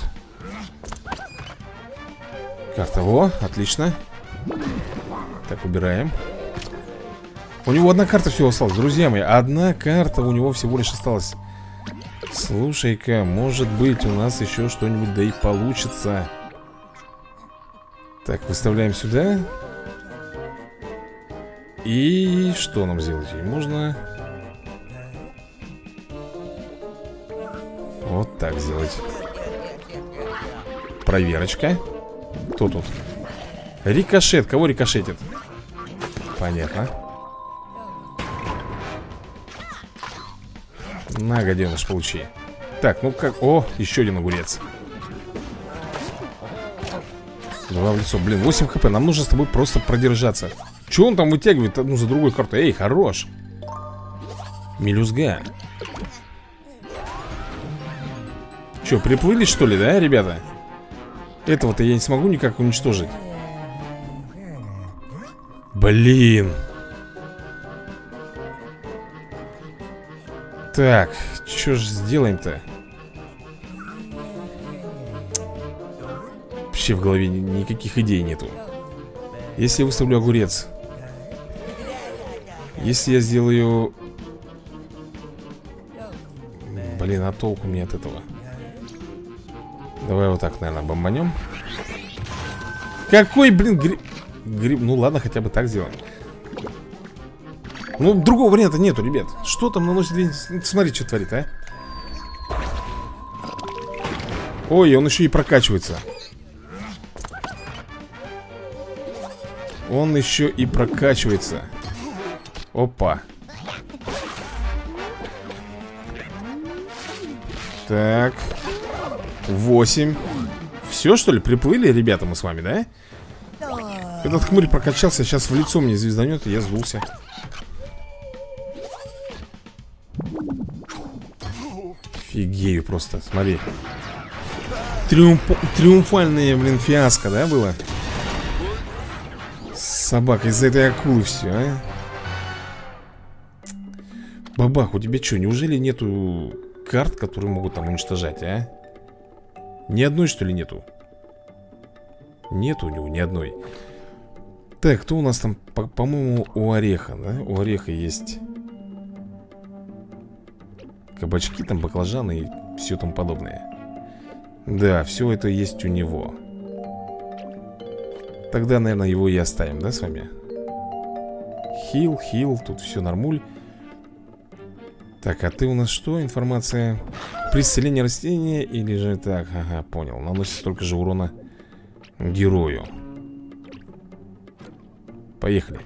Карта, во, отлично. Так, убираем. У него одна карта всего осталась, друзья мои. Одна карта у него всего лишь осталась. Слушай-ка, может быть у нас еще что-нибудь да и получится. Так, выставляем сюда. И что нам сделать? Можно вот так сделать. Проверочка. Кто тут? Рикошет. Кого рикошетит? Понятно. На, гаденыш, получи. Так, ну как... О, еще один огурец. Два в лицо. Блин, восемь хп. Нам нужно с тобой просто продержаться. Че он там вытягивает одну за другой карту? Эй, хорош. Мелюзга. Че, приплыли, что ли, да, ребята? Этого-то я не смогу никак уничтожить. Блин. Так, что ж сделаем-то? Вообще в голове ни никаких идей нету. Если я выставлю огурец, если я сделаю... Блин, а толку мне от этого? Давай вот так, наверное, бомбанем. Какой, блин, гриб... гриб... Ну ладно, хотя бы так сделаем. Ну, другого варианта нету, ребят. Что там наносит? Смотри, что творит, а. Ой, он еще и прокачивается. Он еще и прокачивается. Опа. Так. Восемь. Все, что ли, приплыли, ребята, мы с вами, да? Этот хмырь прокачался, сейчас в лицо мне звезданет, и я сдулся. Офигею просто, смотри. Триумф... Триумфальное, блин, фиаско, да, было? Собака, из-за этой акулы все, а? Бабах, у тебя что, неужели нету карт, которые могут там уничтожать, а? Ни одной, что ли, нету? Нету у него ни одной. Так, кто у нас там? По-моему, у Ореха, да? У Ореха есть кабачки, там баклажаны и все там подобное. Да, все это есть у него. Тогда, наверное, его и оставим, да, с вами? Хил, хил, тут все нормуль. Так, а ты у нас что? Информация. При исцелении растения или же так? Ага, понял. Наносит столько же урона герою. Поехали.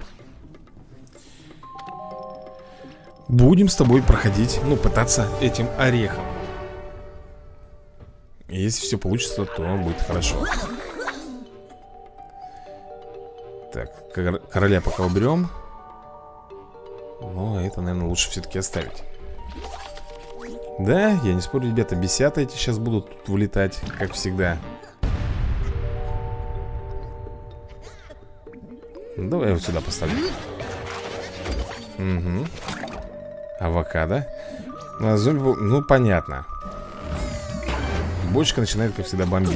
Будем с тобой проходить, ну, пытаться этим орехом. Если все получится, то будет хорошо. Так, короля пока уберем. Но это, наверное, лучше все-таки оставить. Да, я не спорю, ребята, бесята эти сейчас будут тут вылетать, как всегда. Давай я вот сюда поставлю. Угу. Авокадо. А зомби, ну понятно. Бочка начинает, как всегда, бомбить.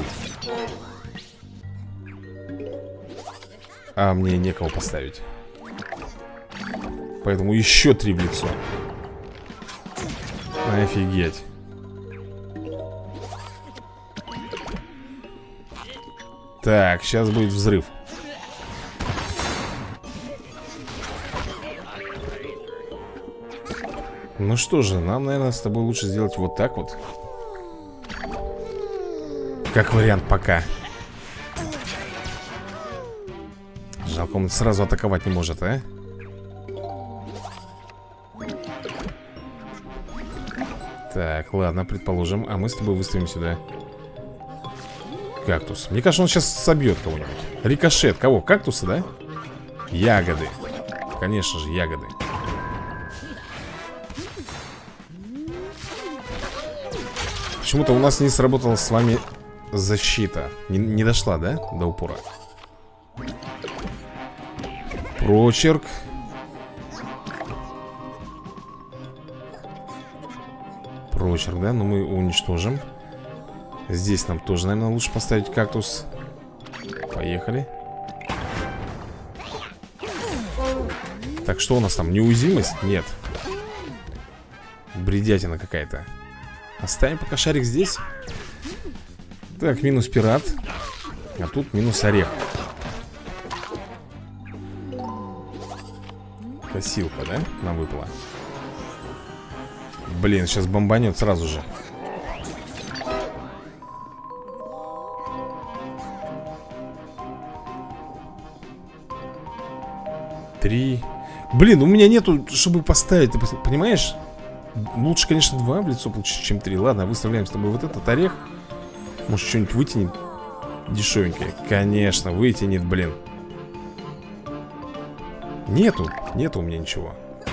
А мне некого поставить. Поэтому еще три в лицо. Офигеть. Так, сейчас будет взрыв. Ну что же, нам, наверное, с тобой лучше сделать вот так вот. Как вариант пока. Жалко, он сразу атаковать не может, а? Так, ладно, предположим. А мы с тобой выставим сюда кактус. Мне кажется, он сейчас собьет кого-нибудь. Рикошет, кого? Кактусы, да? Ягоды. Конечно же, ягоды. Почему-то у нас не сработала с вами защита. Не, не дошла, да? До упора. Прочерк. Прочерк, да? Но мы уничтожим. Здесь нам тоже, наверное, лучше поставить кактус. Поехали. Так, что у нас там? Неуязвимость? Нет. Бредятина какая-то. Оставим пока шарик здесь. Так, минус пират. А тут минус орех. Косилка, да? Нам выпала. Блин, сейчас бомбанет сразу же. Три. Блин, у меня нету, чтобы поставить. Ты понимаешь? Лучше, конечно, два в лицо получить, чем три. Ладно, выставляем с тобой вот этот орех. Может, что-нибудь вытянет дешевенькое. Конечно, вытянет, блин. Нету, нету у меня ничего.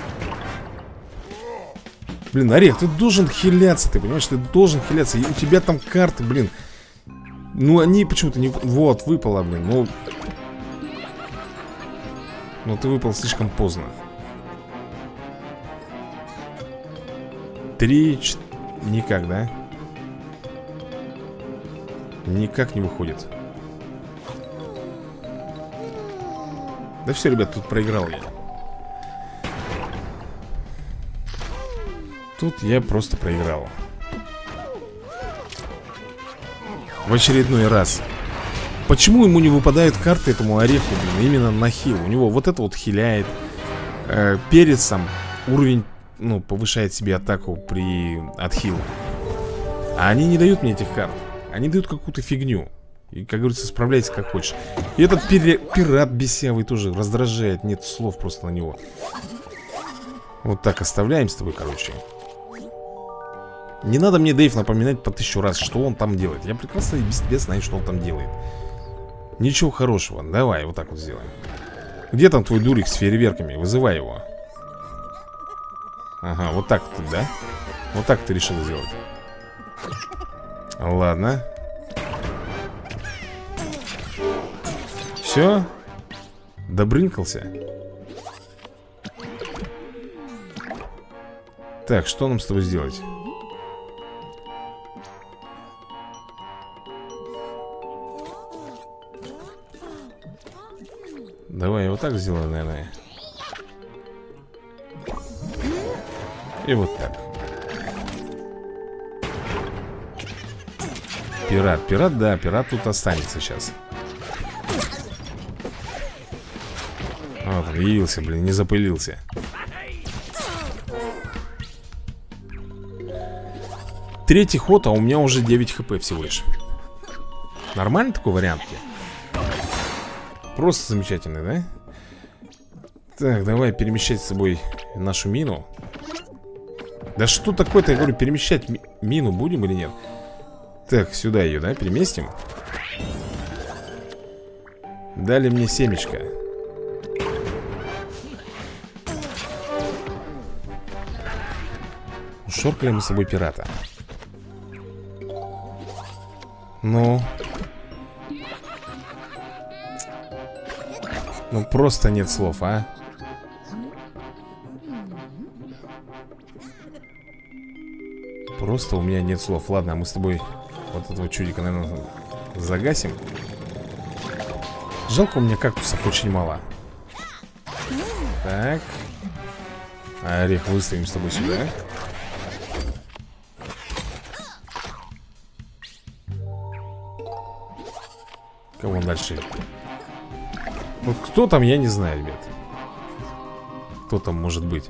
Блин, орех, ты должен хиляться, ты понимаешь? Ты должен хиляться, и у тебя там карты, блин. Ну, они почему-то не... Вот, выпало, блин, ну... Ну, ты выпал слишком поздно. Три, ч... Никак, да? Никак не выходит. Да все, ребят, тут проиграл я. Тут я просто проиграл. В очередной раз. Почему ему не выпадают карты этому ореху, блин, именно на хил? У него вот это вот хиляет. э, перецом уровень, ну, повышает себе атаку при отхил. А они не дают мне этих карт. Они дают какую-то фигню. И, как говорится, справляйся как хочешь. И этот пир... пират бесявый тоже раздражает. Нет слов просто на него. Вот так оставляем с тобой, короче. Не надо мне, Дэйв, напоминать по тысячу раз, что он там делает. Я прекрасно и без тебя знаю, что он там делает. Ничего хорошего. Давай, вот так вот сделаем. Где там твой дурик с фейерверками? Вызывай его. Ага, вот так ты, да? Вот так ты решил сделать. Ладно. Все? Добрынкался? Так, что нам с тобой сделать? Давай я вот так сделаю, наверное. И вот так. Пират, пират, да, пират тут останется сейчас. Вот он явился, блин, не запылился. Третий ход, а у меня уже девять хп всего лишь. Нормальный такой вариант? Просто замечательный, да? Так, давай перемещать с собой нашу мину. Да что такое-то, я говорю, перемещать ми мину будем или нет? Так, сюда ее, да, переместим. Дали мне семечко. Ушоркали мы с собой пирата. Ну... Ну просто нет слов, а. Просто у меня нет слов. Ладно, мы с тобой вот этого чудика, наверное, загасим. Жалко, у меня кактусов очень мало. Так. А орех выставим с тобой сюда. Кого дальше? Вот кто там, я не знаю, ребят. Кто там может быть?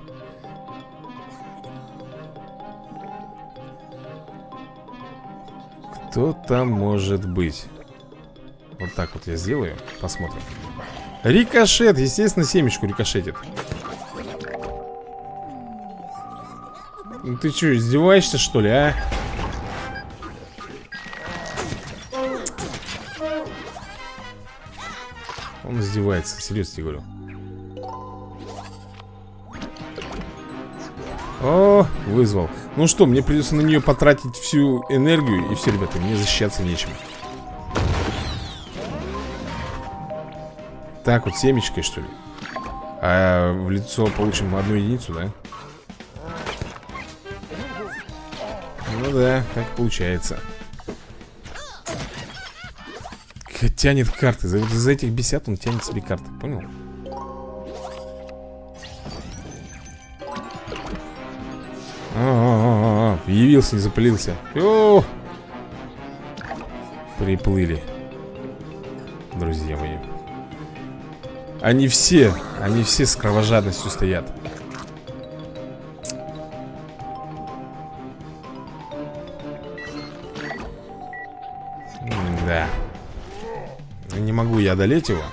Кто там может быть? Вот так вот я сделаю. Посмотрим. Рикошет, естественно, семечку рикошетит. Ну ты что, издеваешься, что ли, а? Он издевается, серьезно тебе говорю. О, вызвал. Ну что, мне придется на нее потратить всю энергию. И все, ребята, мне защищаться нечем. Так вот, семечкой, что ли? А в лицо получим одну единицу, да? Ну да, так получается. Тянет карты. За, за этих бесят он тянет себе карты. Понял? А-а-а-а. Явился, не запылился. О! Приплыли. Друзья мои. Они все, они все с кровожадностью стоят. Да. Не могу я одолеть его.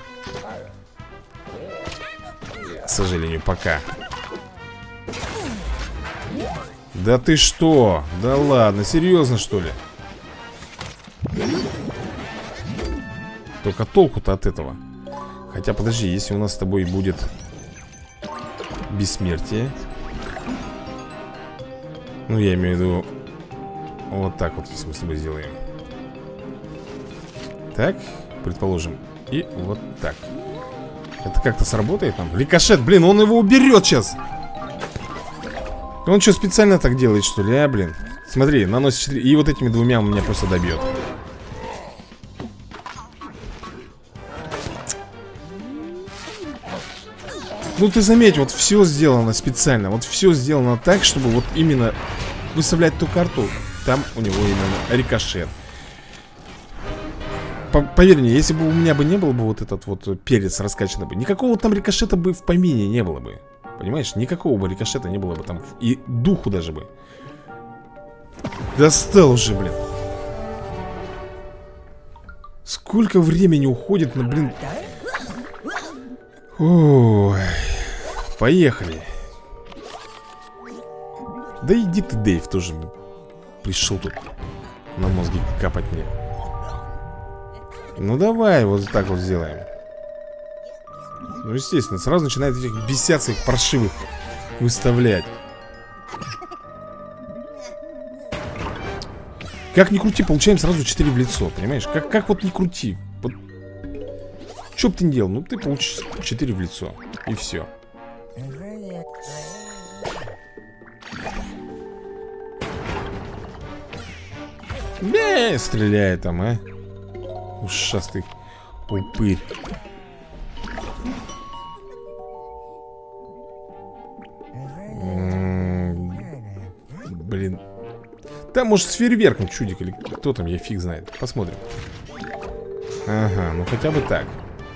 К сожалению, пока. Да ты что? Да ладно, серьезно, что ли? Только толку-то от этого. Хотя, подожди, если у нас с тобой будет бессмертие. Ну, я имею в виду вот так вот, если мы с тобой сделаем. Так, предположим. И вот так. Это как-то сработает нам? Рикошет, блин, он его уберет сейчас. Он что, специально так делает, что ли, а, блин? Смотри, наносит четыре. И вот этими двумя он меня просто добьет. Ну ты заметь, вот все сделано специально. Вот все сделано так, чтобы вот именно выставлять ту карту. Там у него именно рикошет. Поверь мне, если бы у меня бы не было бы вот этот вот перец раскачанный бы, никакого там рикошета бы в помине не было бы. Понимаешь, никакого бы рикошета не было бы там. И духу даже бы. Достал уже, блин. Сколько времени уходит на, блин. Ой. Поехали. Да иди ты, Дэйв, тоже пришел тут на мозги капать мне. Ну давай вот так вот сделаем. Ну естественно, сразу начинает этих бесят своих паршивых выставлять. Как ни крути, получаем сразу четыре в лицо, понимаешь? Как, как вот ни крути вот. Что бы ты ни делал, ну ты получишь четыре в лицо. И все. Бе, стреляет там, а. Ушастый упырь. Блин. Там может с фейерверком чудик или кто там, я фиг знает. Посмотрим. Ага, ну хотя бы так.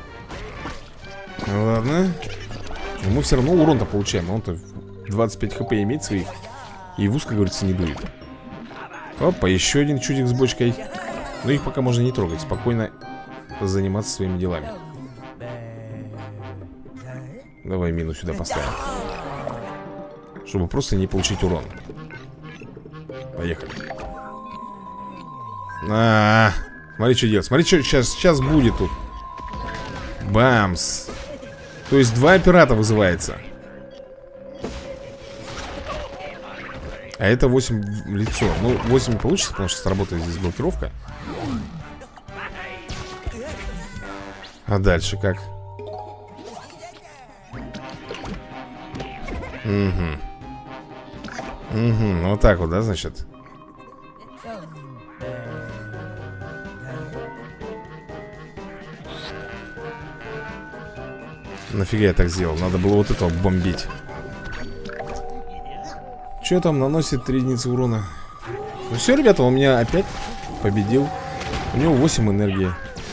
Ладно. Мы все равно урон-то получаем. Он-то двадцать пять хп имеет своих. И в ус, как говорится, не дует. Опа, еще один чудик с бочкой. Но их пока можно не трогать. Спокойно заниматься своими делами. Давай мину сюда поставим. Чтобы просто не получить урон. Поехали. А, -а, -а. Смотри, что делать. Смотри, что сейчас, сейчас будет тут. Бамс. То есть два пирата вызывается. А это восемь в лицо. Ну, восемь не получится, потому что сработает здесь блокировка. А дальше как? Угу. Угу, ну вот так вот, да, значит? Нафига я так сделал? Надо было вот этого бомбить. Что там наносит три единицы урона? Ну все, ребята, он меня опять победил. У него восемь энергии.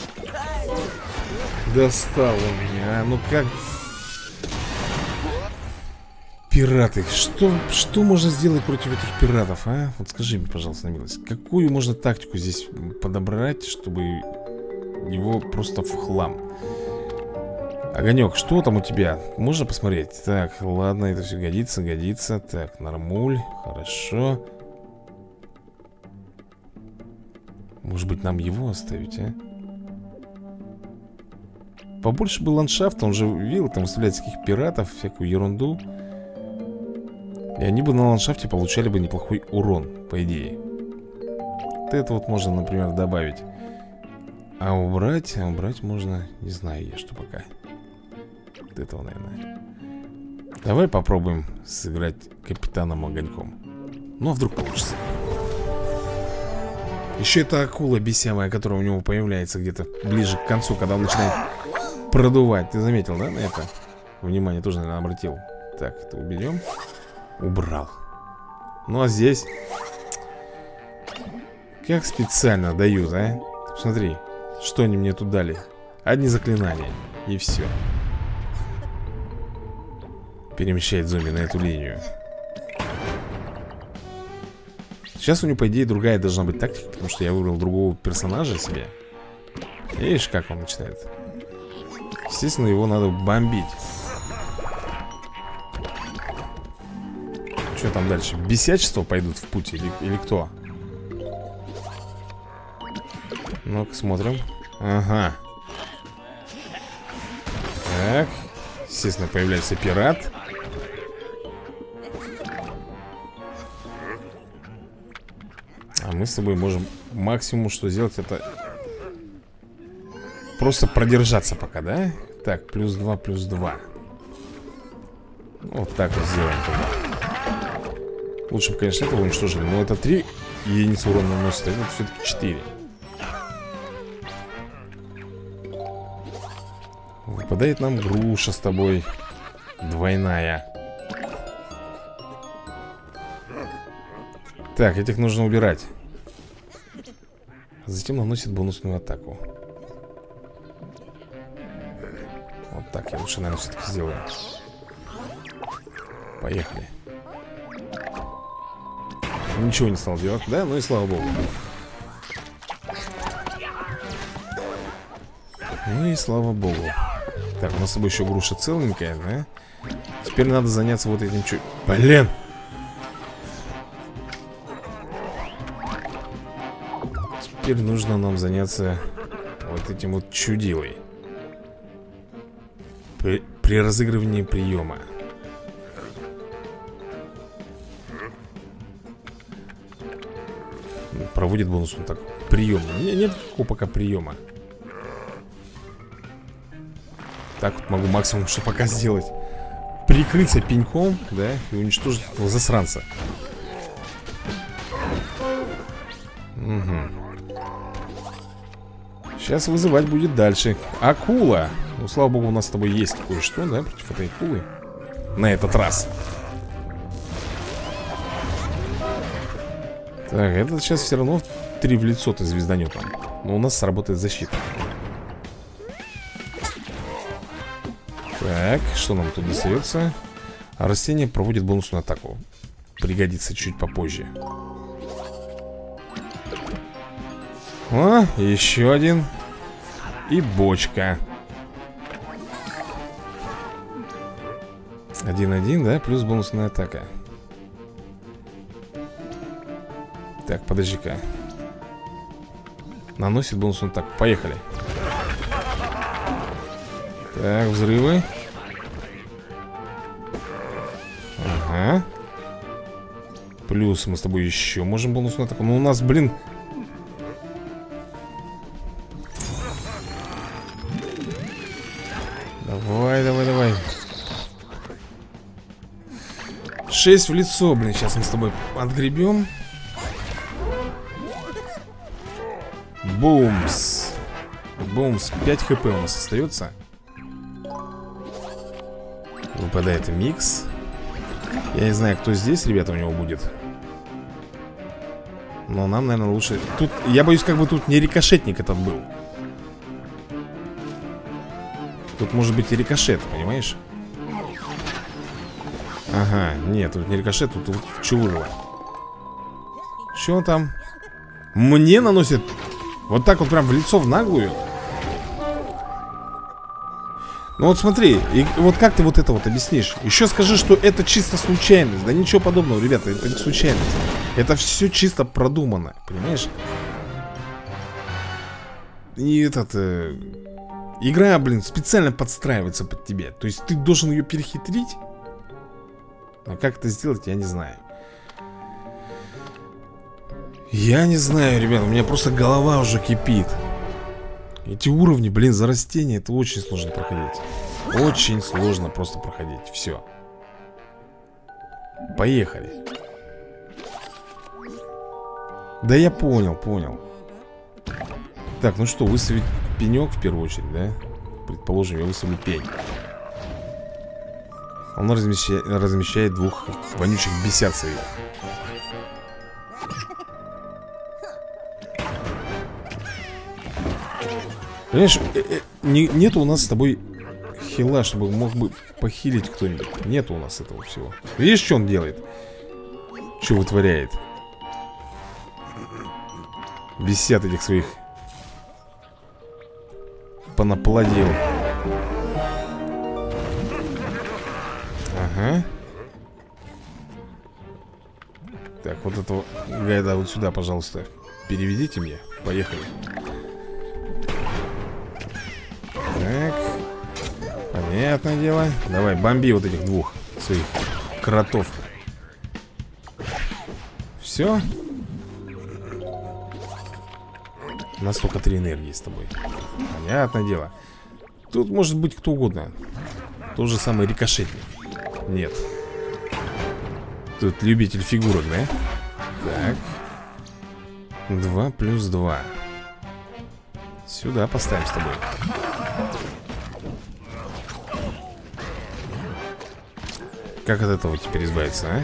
Достал он меня. А ну как? Пираты. Что, что можно сделать против этих пиратов, а? Вот скажи мне, пожалуйста, на милость. Какую можно тактику здесь подобрать, чтобы его просто в хлам? Огонек, что там у тебя? Можно посмотреть? Так, ладно, это все годится, годится. Так, нормуль, хорошо. Может быть, нам его оставить, а? Побольше бы ландшафта, он же видел, там выставляет всяких пиратов, всякую ерунду. И они бы на ландшафте получали бы неплохой урон, по идее. Вот это вот можно, например, добавить. А убрать, а убрать можно, не знаю я, что пока. Вот этого, наверное. Давай попробуем сыграть капитаном огоньком. Ну, а вдруг получится. Еще эта акула бесявая, которая у него появляется где-то ближе к концу, когда он начинает продувать. Ты заметил, да, на это? Внимание тоже, наверное, обратил. Так, это уберем. Убрал. Ну, а здесь как специально дают, а? Посмотри, что они мне тут дали. Одни заклинания, и все. Перемещает зомби на эту линию. Сейчас у него, по идее, другая должна быть тактика, потому что я выбрал другого персонажа себе. Видишь, как он начинает? Естественно, его надо бомбить. Что там дальше? Бесячества пойдут в путь или, или кто? Ну-ка, смотрим. Ага. Так. Естественно, появляется пират. А мы с тобой можем максимум, что сделать, это просто продержаться пока, да? Так, плюс два, плюс два. Вот так вот сделаем тогда. Лучше бы, конечно, этого уничтожили. Но это три единицы урона наносит, а это все-таки четыре. Выпадает нам груша с тобой. Двойная. Так, этих нужно убирать. Затем наносит бонусную атаку. Вот так я лучше, наверное, все-таки сделаю. Поехали. Ничего не стал делать, да? Ну и слава богу. Ну и слава богу. Так, у нас с тобой еще груша целенькая, да? Теперь надо заняться вот этим чуть... Блин! Теперь нужно нам заняться вот этим вот чудилой. При, при разыгрывании приема. Проводит бонус он так. Прием. У меня нет такого пока приема. Так вот могу максимум, что пока сделать. Прикрыться пеньком, да, и уничтожить этого засранца. Угу. Сейчас вызывать будет дальше. Акула. Ну, слава богу, у нас с тобой есть кое-что, да, против этой акулы. На этот раз. Так, этот сейчас все равно три в лицо-то звезданет там. Но у нас сработает защита. Так, что нам тут достается? А растение проводит бонусную атаку. Пригодится чуть попозже. О, еще один. И бочка. Один-один, да, плюс бонусная атака. Так, подожди-ка. Наносит бонусную атаку, поехали. Так, взрывы. Ага. Плюс мы с тобой еще можем бонусную атаку. Ну у нас, блин. Давай, давай, давай. Шесть в лицо, блин. Сейчас мы с тобой отгребем. Бумс. Бумс. пять хп у нас остается. Выпадает микс. Я не знаю, кто здесь, ребята, у него будет. Но нам, наверное, лучше... Тут, я боюсь, как бы тут не рикошетник этот был. Тут может быть и рикошет, понимаешь? Ага, нет, тут не рикошет, тут, тут чувырла. Что он там? Мне наносит вот так вот прям в лицо, в наглую. Ну вот смотри, и вот как ты вот это вот объяснишь? Еще скажи, что это чисто случайность. Да ничего подобного, ребята, это не случайность. Это все чисто продумано, понимаешь? И этот... Э, игра, блин, специально подстраивается под тебя. То есть ты должен ее перехитрить. А как это сделать, я не знаю. Я не знаю, ребята, у меня просто голова уже кипит. Эти уровни, блин, за растения, это очень сложно проходить. Очень сложно просто проходить. Все. Поехали. Да я понял, понял. Так, ну что, выставить пенек в первую очередь, да? Предположим, я выставлю пень. Он размещает, размещает двух вонючих бесят своих. Понимаешь, э -э не, нету у нас с тобой хила, чтобы мог бы похилить кто-нибудь. Нету у нас этого всего. Видишь, что он делает? Что вытворяет? Бесят этих своих понаплодил. Ага. Так, вот этого гайда вот сюда, пожалуйста, переведите мне. Поехали. Так. Понятное дело. Давай, бомби вот этих двух своих кротов. Все. У нас только три энергии с тобой. Понятное дело. Тут может быть кто угодно. Тот же самый рикошетник. Нет. Тут любитель фигурок, да? Так. Два плюс два. Сюда поставим с тобой. Как от этого теперь избавиться, а?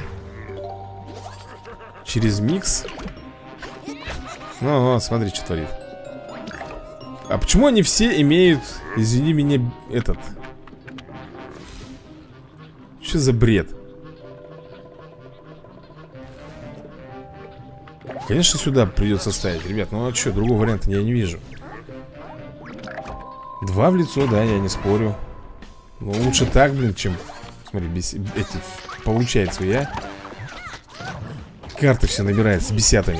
Через микс? Ну, смотри, что творит. А почему они все имеют, извини меня, этот... Что за бред? Конечно, сюда придется ставить, ребят. Ну а что, другого варианта я не вижу. Два в лицо, да, я не спорю. Но лучше так, блин, чем... Смотри, без... эти... получается, я... Карты все набирает с бесятами.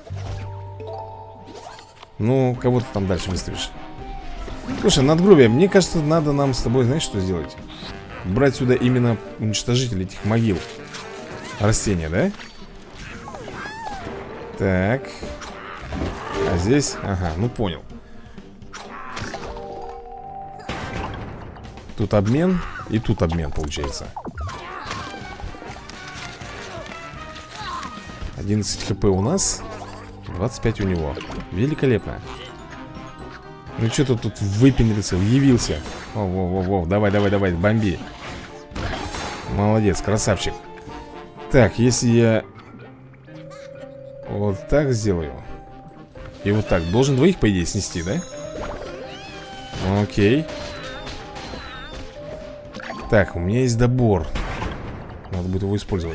Ну, кого ты там дальше выставишь? Слушай, надгробие, мне кажется, надо нам с тобой, знаешь, что сделать? Брать сюда именно уничтожителей этих могил. Растения, да? Так. А здесь, ага, ну понял. Тут обмен, и тут обмен получается. одиннадцать хп у нас, двадцать пять у него. Великолепно. Ну что ты тут выпендрился, явился? О-во-во-во, давай, давай, давай, бомби. Молодец, красавчик. Так, если я вот так сделаю и вот так, должен двоих, по идее, снести, да? Окей. Так, у меня есть добор. Надо будет его использовать.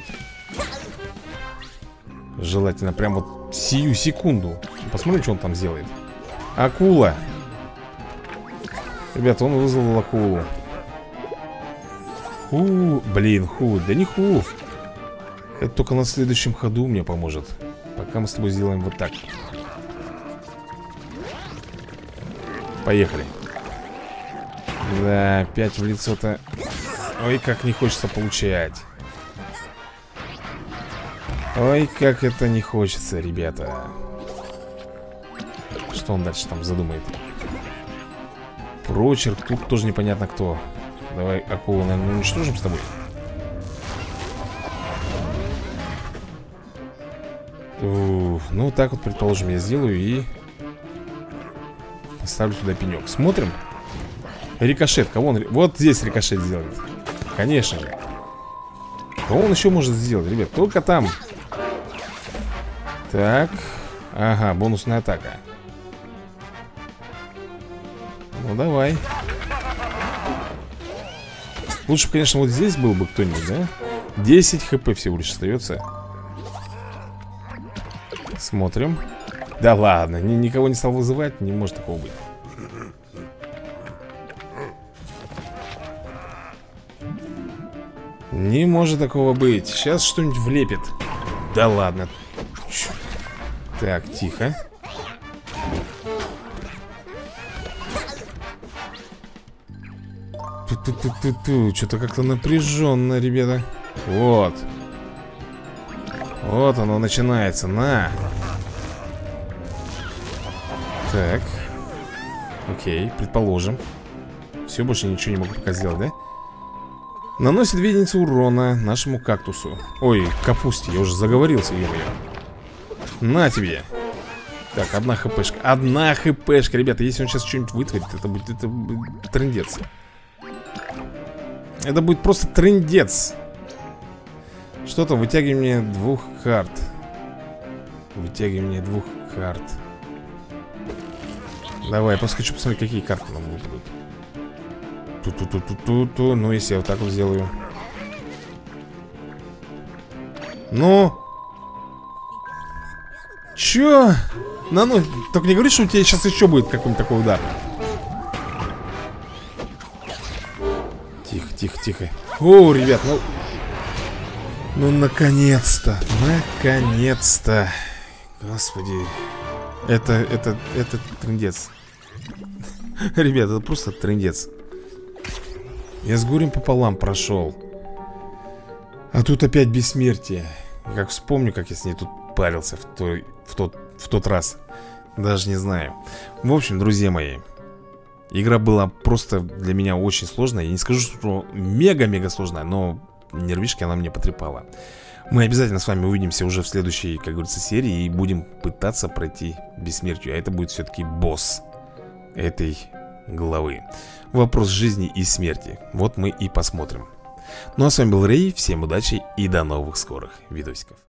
Желательно прям вот сию секунду. Посмотрим, что он там сделает. Акула. Ребята, он вызвал акулу. Ху, блин, ху, да не ху. Это только на следующем ходу мне поможет. Пока мы с тобой сделаем вот так. Поехали. Да, опять в лицо-то. Ой, как не хочется получать. Ой, как это не хочется, ребята. Что он дальше там задумает? Прочерк, тут тоже непонятно кто. Давай акулу, наверное, уничтожим с тобой. Ух, ну, так вот, предположим, я сделаю и поставлю сюда пенек. Смотрим. Рикошет, кого он... Вот здесь рикошет сделает. Конечно же. Кого он еще может сделать, ребят? Только там. Так. Ага, бонусная атака. Ну, давай. Лучше бы, конечно, вот здесь был бы кто-нибудь, да? десять хп всего лишь остается. Смотрим. Да ладно, ни никого не стал вызывать. Не может такого быть. Не может такого быть. Сейчас что-нибудь влепит. Да ладно. Ч Так, тихо. Ту-ту-ту-ту-ту. Что-то как-то напряженно, ребята. Вот. Вот оно начинается. На. Так. Окей, предположим. Все, больше ничего не могу пока сделать, да? Наносит две единицы урона нашему кактусу. Ой, капусте, я уже заговорился, ё-моё. На тебе. Так, одна хпшка. Одна хпшка, ребята. Если он сейчас что-нибудь вытворит, это будет, это будет трындец. Это будет просто трындец. Что там? Вытягивание двух карт. Вытягивание двух карт. Давай, я просто хочу посмотреть, какие карты нам выпадут. Ту-ту-ту-ту-ту-ту. Ну, если я вот так вот сделаю. Ну? Чё? На, ну, только не говори, что у тебя сейчас еще будет какой-нибудь такой удар. Тихо, тихо, тихо. О, ребят, ну... Ну, наконец-то. Наконец-то. Господи. Это, это, это трындец. Ребят, это просто трындец. Я с горем пополам прошел. А тут опять бессмертие. Как вспомню, как я с ней тут парился в, той, в, тот, в тот раз. Даже не знаю. В общем, друзья мои, игра была просто для меня очень сложная. Я не скажу, что мега-мега сложная, но нервишки она мне потрепала. Мы обязательно с вами увидимся уже в следующей, как говорится, серии. И будем пытаться пройти бессмертию. А это будет все-таки босс этой главы. Вопрос жизни и смерти. Вот мы и посмотрим. Ну а с вами был Рэй. Всем удачи и до новых скорых видосиков.